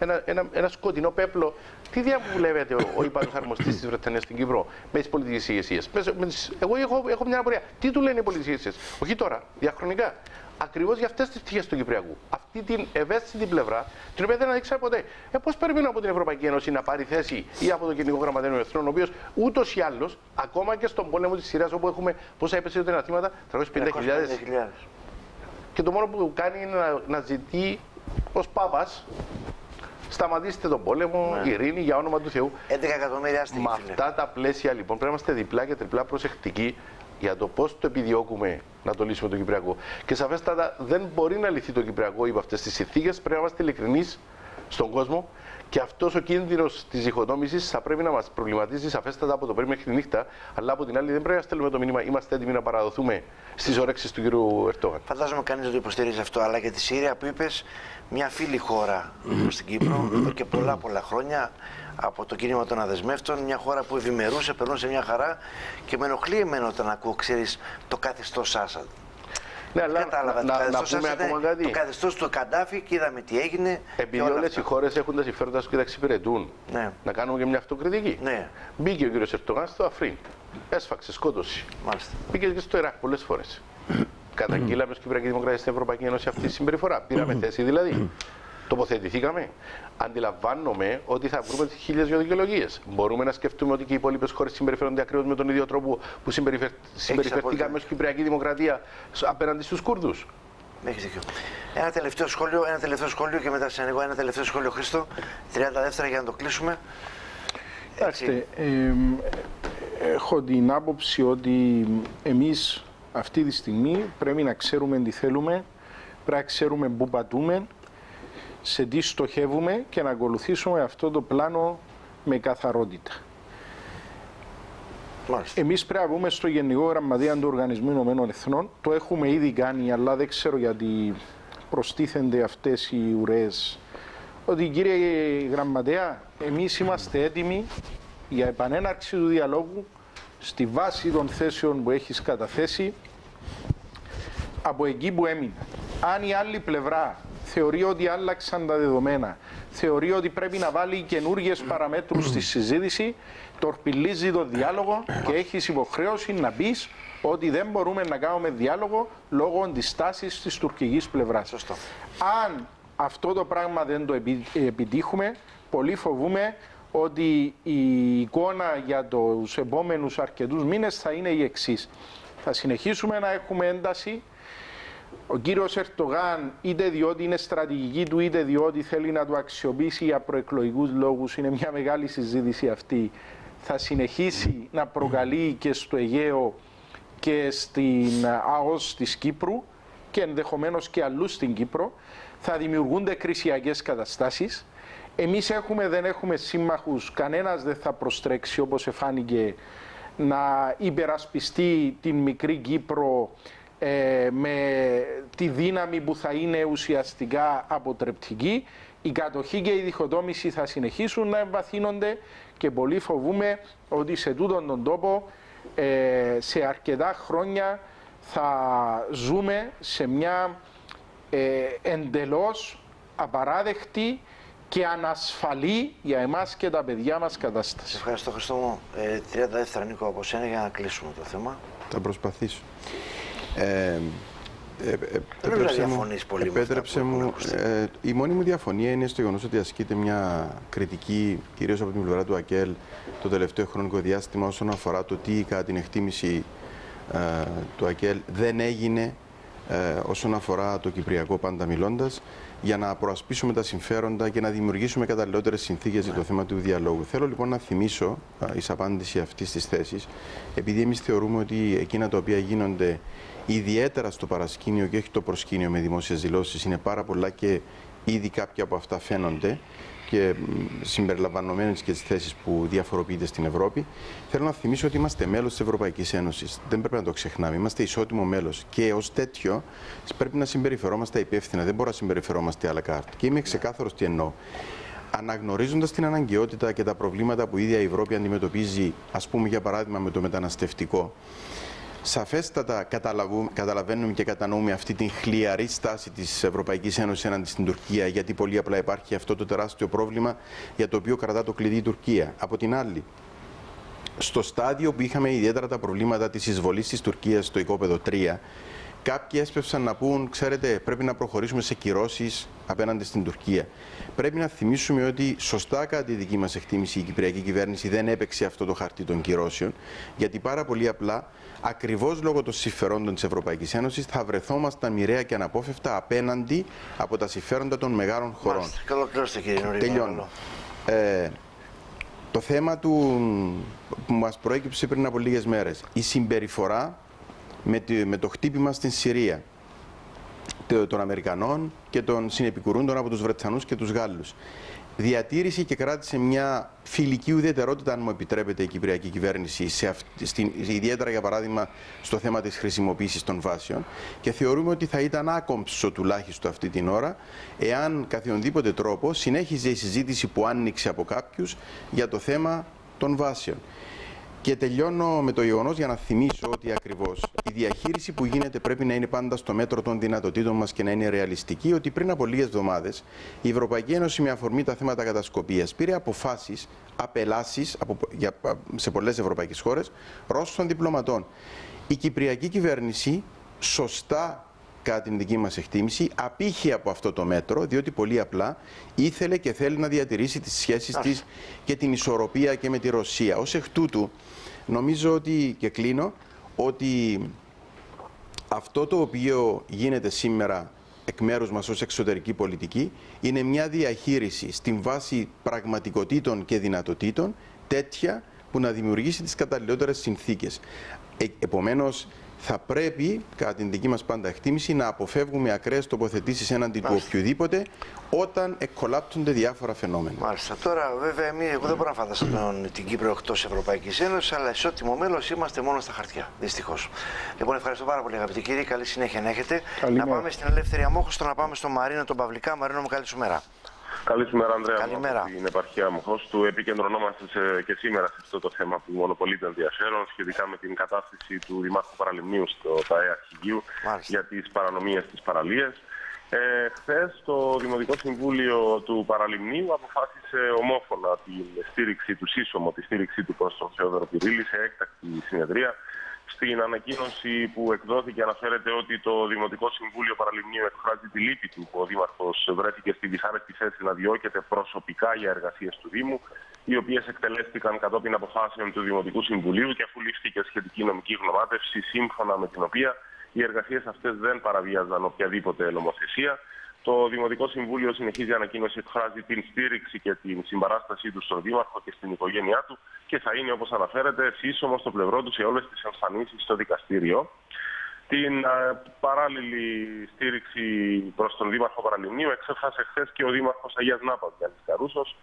ένα σκοτεινό πέπλο, τι διαβουλεύεται ο υπάτος αρμοστής της Βρετανίας στην Κύπρο με τις πολιτικές ηγεσίες? Εγώ έχω μια απορία. Τι του λένε οι πολιτικές ηγεσίες? Όχι τώρα, διαχρονικά. Ακριβώς για αυτές τις πτυχές του Κυπριακού. Αυτή την ευαίσθητη πλευρά, την οποία δεν αναδείξαμε ποτέ. Πώς περιμένω από την Ευρωπαϊκή Ένωση να πάρει θέση ή από τον Γενικό Γραμματέα των Εθνών, ο οποίος ούτως ή άλλως, ακόμα και στον πόλεμο της Συρίας, όπου έχουμε πόσα επεσίδωτα θύματα, 350.000. Και το μόνο που κάνει είναι να ζητεί ως Πάπας, σταματήστε τον πόλεμο, ειρήνη, για όνομα του Θεού. 11 εκατομμύρια άστιγοι. Με αυτά τα πλαίσια λοιπόν πρέπει να είμαστε διπλά και τριπλά προσεκτικοί για το πώς το επιδιώκουμε να το λύσουμε το Κυπριακό. Και σαφέστατα δεν μπορεί να λυθεί το Κυπριακό υπό αυτές τις συνθήκες. Πρέπει να είμαστε ειλικρινείς στον κόσμο και αυτός ο κίνδυνος της διχοτόμησης θα πρέπει να μας προβληματίζει σαφέστατα από το πρωί μέχρι τη νύχτα. Αλλά από την άλλη δεν πρέπει να στέλνουμε το μήνυμα είμαστε έτοιμοι να παραδοθούμε στις όρεξεις του κ. Ερντογάν. Φαντάζομαι κανείς δεν το υποστηρίζει αυτό, αλλά και τη Συρία που είπες, μια φίλη χώρα στην Κύπρο εδώ και πολλά χρόνια από το κίνημα των αδεσμεύτων, μια χώρα που ευημερούσε, περνούσε μια χαρά και με ενοχλεί εμένα όταν ακούω, ξέρεις, το καθεστώς Άσαντ. Ναι, αλλά να πούμε ακόμα κάτι. Το καθεστώς του Καντάφη και είδαμε τι έγινε. Επειδή όλες οι χώρες έχουν τα συμφέροντα τους και τα εξυπηρετούν, ναι, να κάνουμε και μια αυτοκριτική. Ναι. Μπήκε ο κ. Ερντογάν στο Αφρίν, έσφαξε, σκότωση. Μάλιστα. Μπήκε και στο Ιράκ πολλές φορές. Καταγγείλαμε ως Κυπριακή Δημοκρατία στην Ευρωπαϊκή Ένωση αυτή τη συμπεριφορά. Πήραμε θέση δηλαδή. Τοποθετηθήκαμε. Αντιλαμβάνομαι ότι θα βρούμε 1000 δικαιολογίες. Μπορούμε να σκεφτούμε ότι και οι υπόλοιπες χώρες συμπεριφέρονται ακριβώς με τον ίδιο τρόπο που συμπεριφερθήκαμε ως Κυπριακή Δημοκρατία απέναντι στους Κούρδους. Έχεις δίκιο. Ένα τελευταίο σχόλιο και μετά σε ανοίγω ένα τελευταίο σχόλιο, Χρήστο. 30 δεύτερα για να το κλείσουμε. Κοιτάξτε, έχω την άποψη ότι εμείς αυτή τη στιγμή πρέπει να ξέρουμε τι θέλουμε, πρέπει να ξέρουμε πού πατούμε, σε τι στοχεύουμε και να ακολουθήσουμε αυτό το πλάνο με καθαρότητα. Μάλιστα. Εμείς πρέπει να πούμε στο Γενικό Γραμματέα του Οργανισμού Ηνωμένων Εθνών, το έχουμε ήδη κάνει, αλλά δεν ξέρω γιατί προστίθενται αυτές οι ουρές, ότι κύριε Γραμματέα, εμείς είμαστε έτοιμοι για επανέναρξη του διαλόγου στη βάση των θέσεων που έχεις καταθέσει από εκεί που έμεινε. Αν η άλλη πλευρά θεωρεί ότι άλλαξαν τα δεδομένα, θεωρεί ότι πρέπει να βάλει καινούργιες παραμέτρους στη συζήτηση, τορπιλίζει το διάλογο και έχεις υποχρέωση να πεις ότι δεν μπορούμε να κάνουμε διάλογο λόγω της τάσης της τουρκικής πλευράς. Σωστό. Αν αυτό το πράγμα δεν το επιτύχουμε, πολύ φοβούμε ότι η εικόνα για τους επόμενους αρκετούς μήνες θα είναι η εξής. Θα συνεχίσουμε να έχουμε ένταση. Ο κύριος Ερντογάν, είτε διότι είναι στρατηγική του, είτε διότι θέλει να το αξιοποιήσει για προεκλογικούς λόγους, είναι μια μεγάλη συζήτηση αυτή, θα συνεχίσει να προκαλεί και στο Αιγαίο και στην ΑΟΣ της Κύπρου και ενδεχομένως και αλλού στην Κύπρο. Θα δημιουργούνται κρισιακές καταστάσεις. Εμείς δεν έχουμε σύμμαχους, κανένας δεν θα προστρέξει όπως εφάνηκε να υπερασπιστεί την μικρή Κύπρο με τη δύναμη που θα είναι ουσιαστικά αποτρεπτική. Η κατοχή και η διχοτόμηση θα συνεχίσουν να εμβαθύνονται και πολύ φοβούμε ότι σε τούτον τον τόπο σε αρκετά χρόνια θα ζούμε σε μια εντελώς απαράδεκτη και ανασφαλή για εμάς και τα παιδιά μας κατάσταση. Ευχαριστώ, Χριστό μου. 30 δεύτερα, Νίκο, από σένα για να κλείσουμε το θέμα. Θα προσπαθήσω. Επέτρεψε μου, η μόνη μου διαφωνία είναι στο γεγονός ότι ασκείται μια κριτική, κυρίως από την πλευρά του ΑΚΕΛ, το τελευταίο χρονικό διάστημα όσον αφορά το τι κατά την εκτίμηση του ΑΚΕΛ δεν έγινε όσον αφορά το Κυπριακό, πάντα μιλώντας, για να προασπίσουμε τα συμφέροντα και να δημιουργήσουμε καταλληλότερες συνθήκες για το θέμα του διαλόγου. Θέλω λοιπόν να θυμίσω εις απάντηση αυτής της θέσης, επειδή εμείς θεωρούμε ότι εκείνα τα οποία γίνονται ιδιαίτερα στο παρασκήνιο και όχι το προσκήνιο με δημόσιες δηλώσεις είναι πάρα πολλά και ήδη κάποια από αυτά φαίνονται και συμπεριλαμβανομένες και τις θέσεις που διαφοροποιείται στην Ευρώπη. Θέλω να θυμίσω ότι είμαστε μέλος της Ευρωπαϊκής Ένωσης. Δεν πρέπει να το ξεχνάμε. Είμαστε ισότιμο μέλος και ως τέτοιο πρέπει να συμπεριφερόμαστε υπεύθυνα. Δεν μπορούμε να συμπεριφερόμαστε à la carte. Και είμαι ξεκάθαρος τι εννοώ. Αναγνωρίζοντας την αναγκαιότητα και τα προβλήματα που η ίδια η Ευρώπη αντιμετωπίζει, ας πούμε για παράδειγμα με το μεταναστευτικό, σαφέστατα καταλαβαίνουμε και κατανοούμε αυτή την χλιαρή στάση της Ευρωπαϊκής Ένωσης έναντι στην Τουρκία, γιατί πολύ απλά υπάρχει αυτό το τεράστιο πρόβλημα για το οποίο κρατά το κλειδί η Τουρκία. Από την άλλη, στο στάδιο που είχαμε ιδιαίτερα τα προβλήματα της εισβολής της Τουρκίας στο οικόπεδο 3, κάποιοι έσπευσαν να πούν, ξέρετε, πρέπει να προχωρήσουμε σε κυρώσεις απέναντι στην Τουρκία. Πρέπει να θυμίσουμε ότι σωστά κατά τη δική μας εκτίμηση η Κυπριακή κυβέρνηση δεν έπαιξε αυτό το χαρτί των κυρώσεων, γιατί πάρα πολύ απλά, ακριβώς λόγω των συμφερόντων της Ευρωπαϊκής Ένωσης, θα βρεθόμασταν μοιραία και αναπόφευκτα απέναντι από τα συμφέροντα των μεγάλων χωρών. Καλώς κύριε Νουρή. Τελειώνω. Το θέμα που μας προέκυψε πριν από λίγες μέρες, η συμπεριφορά με το χτύπημα στην Συρία των Αμερικανών και των συνεπικουρούντων από τους Βρετανούς και τους Γάλλους. Διατήρησε και κράτησε μια φιλική ουδετερότητα, αν μου επιτρέπετε, η Κυπριακή κυβέρνηση, ιδιαίτερα για παράδειγμα στο θέμα της χρησιμοποίησης των βάσεων, και θεωρούμε ότι θα ήταν άκομψο τουλάχιστον αυτή την ώρα, εάν καθιονδήποτε τρόπο συνέχιζε η συζήτηση που άνοιξε από κάποιους για το θέμα των βάσεων. Και τελειώνω με το γεγονός για να θυμίσω ότι ακριβώς η διαχείριση που γίνεται πρέπει να είναι πάντα στο μέτρο των δυνατοτήτων μας και να είναι ρεαλιστική. Ότι πριν από λίγες εβδομάδες η Ευρωπαϊκή Ένωση, με αφορμή τα θέματα κατασκοπίας, πήρε αποφάσεις, απελάσεις σε πολλές ευρωπαϊκές χώρες Ρώσων διπλωματών. Η Κυπριακή κυβέρνηση, σωστά κατά την δική μας εκτίμηση, απήχε από αυτό το μέτρο, διότι πολύ απλά ήθελε και θέλει να διατηρήσει τις σχέσεις της και την ισορροπία και με τη Ρωσία. Ως εκ τούτου, νομίζω ότι, και κλείνω, ότι αυτό το οποίο γίνεται σήμερα εκ μέρους μας ως εξωτερική πολιτική είναι μια διαχείριση στην βάση πραγματικοτήτων και δυνατοτήτων τέτοια που να δημιουργήσει τις καταλληλότερες συνθήκες. Επομένως, θα πρέπει, κατά την δική μας πάντα εκτίμηση, να αποφεύγουμε ακραίες τοποθετήσεις έναντι του οποιοδήποτε όταν εκκολάπτονται διάφορα φαινόμενα. Μάλιστα. Τώρα, βέβαια, εγώ δεν μπορώ να φανταστώ την Κύπρο εκτός Ευρωπαϊκής Ένωσης, αλλά ισότιμο μέλος είμαστε μόνο στα χαρτιά. Δυστυχώς. Λοιπόν, ευχαριστώ πάρα πολύ, αγαπητοί κύριοι. Καλή συνέχεια να έχετε. Καλημέρα. Να πάμε στην Ελεύθερη Αμόχωστο, να πάμε στον Μαρίνο τον Παυλικά. Μαρίνο μου, καλή σου μέρα. Καλή σου μέρα, Ανδρέα. Καλημέρα. Από την επαρχία Αμοχώστου επικεντρωνόμαστε και σήμερα σε αυτό το θέμα που μονοπολεί το ενδιαφέρον σχετικά με την κατάσταση του Δημάρχου Παραλιμνίου στο ΤΑΕ Αρχηγείου για τις παρανομίες της παραλίας. Χθες το Δημοτικό Συμβούλιο του Παραλιμνίου αποφάσισε ομόφωνα την στήριξη του σύσσωμο, τη στήριξή του προς τον Θεόδωρο Πυρίλη σε έκτακτη συνεδρία. Στην ανακοίνωση που εκδόθηκε αναφέρεται ότι το Δημοτικό Συμβούλιο Παραλιμνίου εκφράζει τη λύπη του που ο Δήμαρχος βρέθηκε στη δυσάρεστη θέση να διώκεται προσωπικά για εργασίες του Δήμου, οι οποίες εκτελέστηκαν κατόπιν αποφάσεων του Δημοτικού Συμβουλίου και αφού λήφθηκε σχετική νομική γνωμάτευση, σύμφωνα με την οποία οι εργασίες αυτές δεν παραβίαζαν οποιαδήποτε νομοθεσία. Το Δημοτικό Συμβούλιο συνεχίζει ανακοίνωση, εκφράζει την στήριξη και την συμπαράστασή του στον Δήμαρχο και στην οικογένειά του και θα είναι, όπως αναφέρεται, σύσσωμο στο πλευρό του σε όλες τις εμφανίσεις στο δικαστήριο. Την παράλληλη στήριξη προς τον Δήμαρχο Παραλιμνίου εξέφρασε χθες και ο Δήμαρχος Αγίας Νάπας, Γιάννης Καρούσος,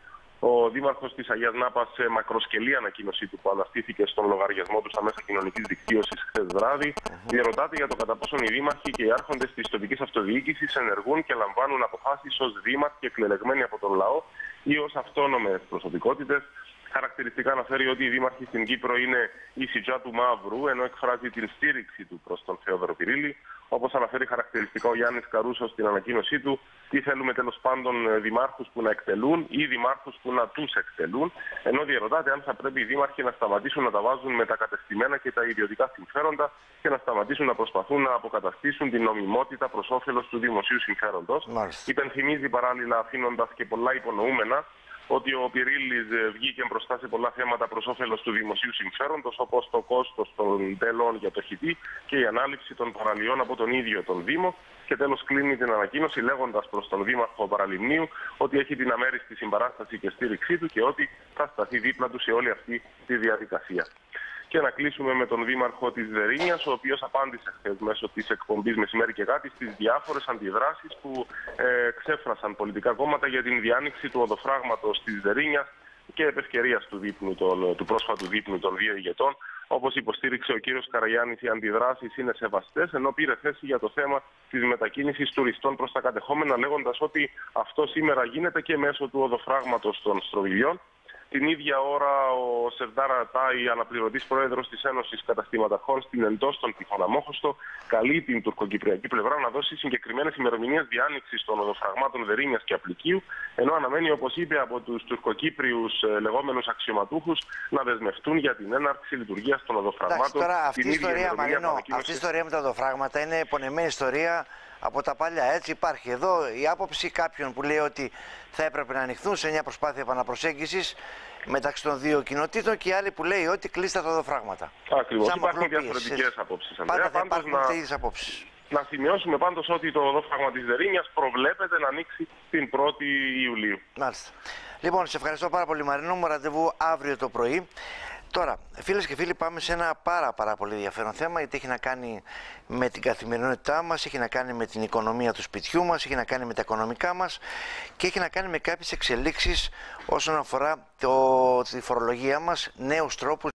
Ο δήμαρχος της Αγίας Νάπας, σε μακροσκελή ανακοίνωσή του που αναστήθηκε στον λογαριασμό του στα μέσα κοινωνικής δικτύωσης χθες βράδυ, διερωτάται για το κατά πόσον οι δήμαρχοι και οι άρχοντες της τοπικής αυτοδιοίκησης ενεργούν και λαμβάνουν αποφάσεις ως δήμαρχοι εκλεγμένοι από τον λαό ή ως αυτόνομες προσωπικότητες. Χαρακτηριστικά αναφέρει ότι οι δήμαρχοι στην Κύπρο είναι η σιτζά του μαύρου, ενώ εκφράζει την στήριξη του προς τον Θεόδωρο Πυρίλη. Όπως αναφέρει χαρακτηριστικά ο Γιάννης Καρούσος στην ανακοίνωσή του, τι θέλουμε τέλος πάντων, δημάρχους που να εκτελούν ή δημάρχους που να τους εκτελούν, ενώ διερωτάται αν θα πρέπει οι δήμαρχοι να σταματήσουν να τα βάζουν με τα κατεστημένα και τα ιδιωτικά συμφέροντα και να σταματήσουν να προσπαθούν να αποκαταστήσουν την νομιμότητα προς όφελος του δημοσίου συμφέροντος. Υπενθυμίζει παράλληλα, αφήνοντας και πολλά υπονοούμενα, ότι ο Πυρίλης βγήκε μπροστά σε πολλά θέματα προς όφελος του δημοσίου συμφέροντος, όπως το κόστος των τελών για το χιτή και η ανάληψη των παραλιών από τον ίδιο τον Δήμο. Και τέλος κλείνει την ανακοίνωση λέγοντας προς τον Δήμαρχο Παραλιμνίου ότι έχει την αμέριστη συμπαράσταση και στήριξή του και ότι θα σταθεί δίπλα του σε όλη αυτή τη διαδικασία. Και να κλείσουμε με τον Δήμαρχο της Δερίνιας, ο οποίος απάντησε χθες μέσω της εκπομπής Μεσημέρι και κάτι στις διάφορες αντιδράσεις που ξέφρασαν πολιτικά κόμματα για την διάνοιξη του οδοφράγματος της Δερίνιας και επευκαιρίας του πρόσφατου δείπνου των δύο ηγετών. Όπως υποστήριξε ο κύριος Καραγιάννης, οι αντιδράσεις είναι σεβαστές, ενώ πήρε θέση για το θέμα της μετακίνησης τουριστών προς τα κατεχόμενα, λέγοντας ότι αυτό σήμερα γίνεται και μέσω του οδοφράγματος των Στροβιλιών. Την ίδια ώρα, ο Σερντάρ Ατάι, αναπληρωτής πρόεδρος της Ένωσης Καταστηματαρχών στην εντός των τυχών Αμόχωστο, καλεί την τουρκοκυπριακή πλευρά να δώσει συγκεκριμένες ημερομηνίες διάνοιξης των οδοφραγμάτων Δερίνιας και Απλικίου, ενώ αναμένει, όπως είπε, από τους τουρκοκύπριους λεγόμενους αξιωματούχους να δεσμευτούν για την έναρξη λειτουργίας των οδοφραγμάτων. Τώρα, αυτή η ιστορία με τα οδοφράγματα είναι επωνεμένη ιστορία από τα παλιά. Έτσι υπάρχει εδώ η άποψη κάποιων που λέει ότι θα έπρεπε να ανοιχθούν σε μια προσπάθεια επαναπροσέγγισης μεταξύ των δύο κοινοτήτων και οι άλλοι που λέει ότι κλείστα τα οδοφράγματα. Ακριβώς. Υπάρχουν διαφορετικές απόψεις. Πάντα θα υπάρχουν τέτοιες απόψεις. Να σημειώσουμε πάντως ότι το οδόφραγμα της Δερίνιας προβλέπεται να ανοίξει την 1η Ιουλίου. Μάλιστα. Λοιπόν, σε ευχαριστώ πάρα πολύ, Μαρινό μου. Ραντεβού αύριο το πρωί. Τώρα, φίλες και φίλοι, πάμε σε ένα πάρα πολύ ενδιαφέρον θέμα, γιατί έχει να κάνει με την καθημερινότητά μας, έχει να κάνει με την οικονομία του σπιτιού μας, έχει να κάνει με τα οικονομικά μας και έχει να κάνει με κάποιες εξελίξεις όσον αφορά τη φορολογία μας, νέους τρόπους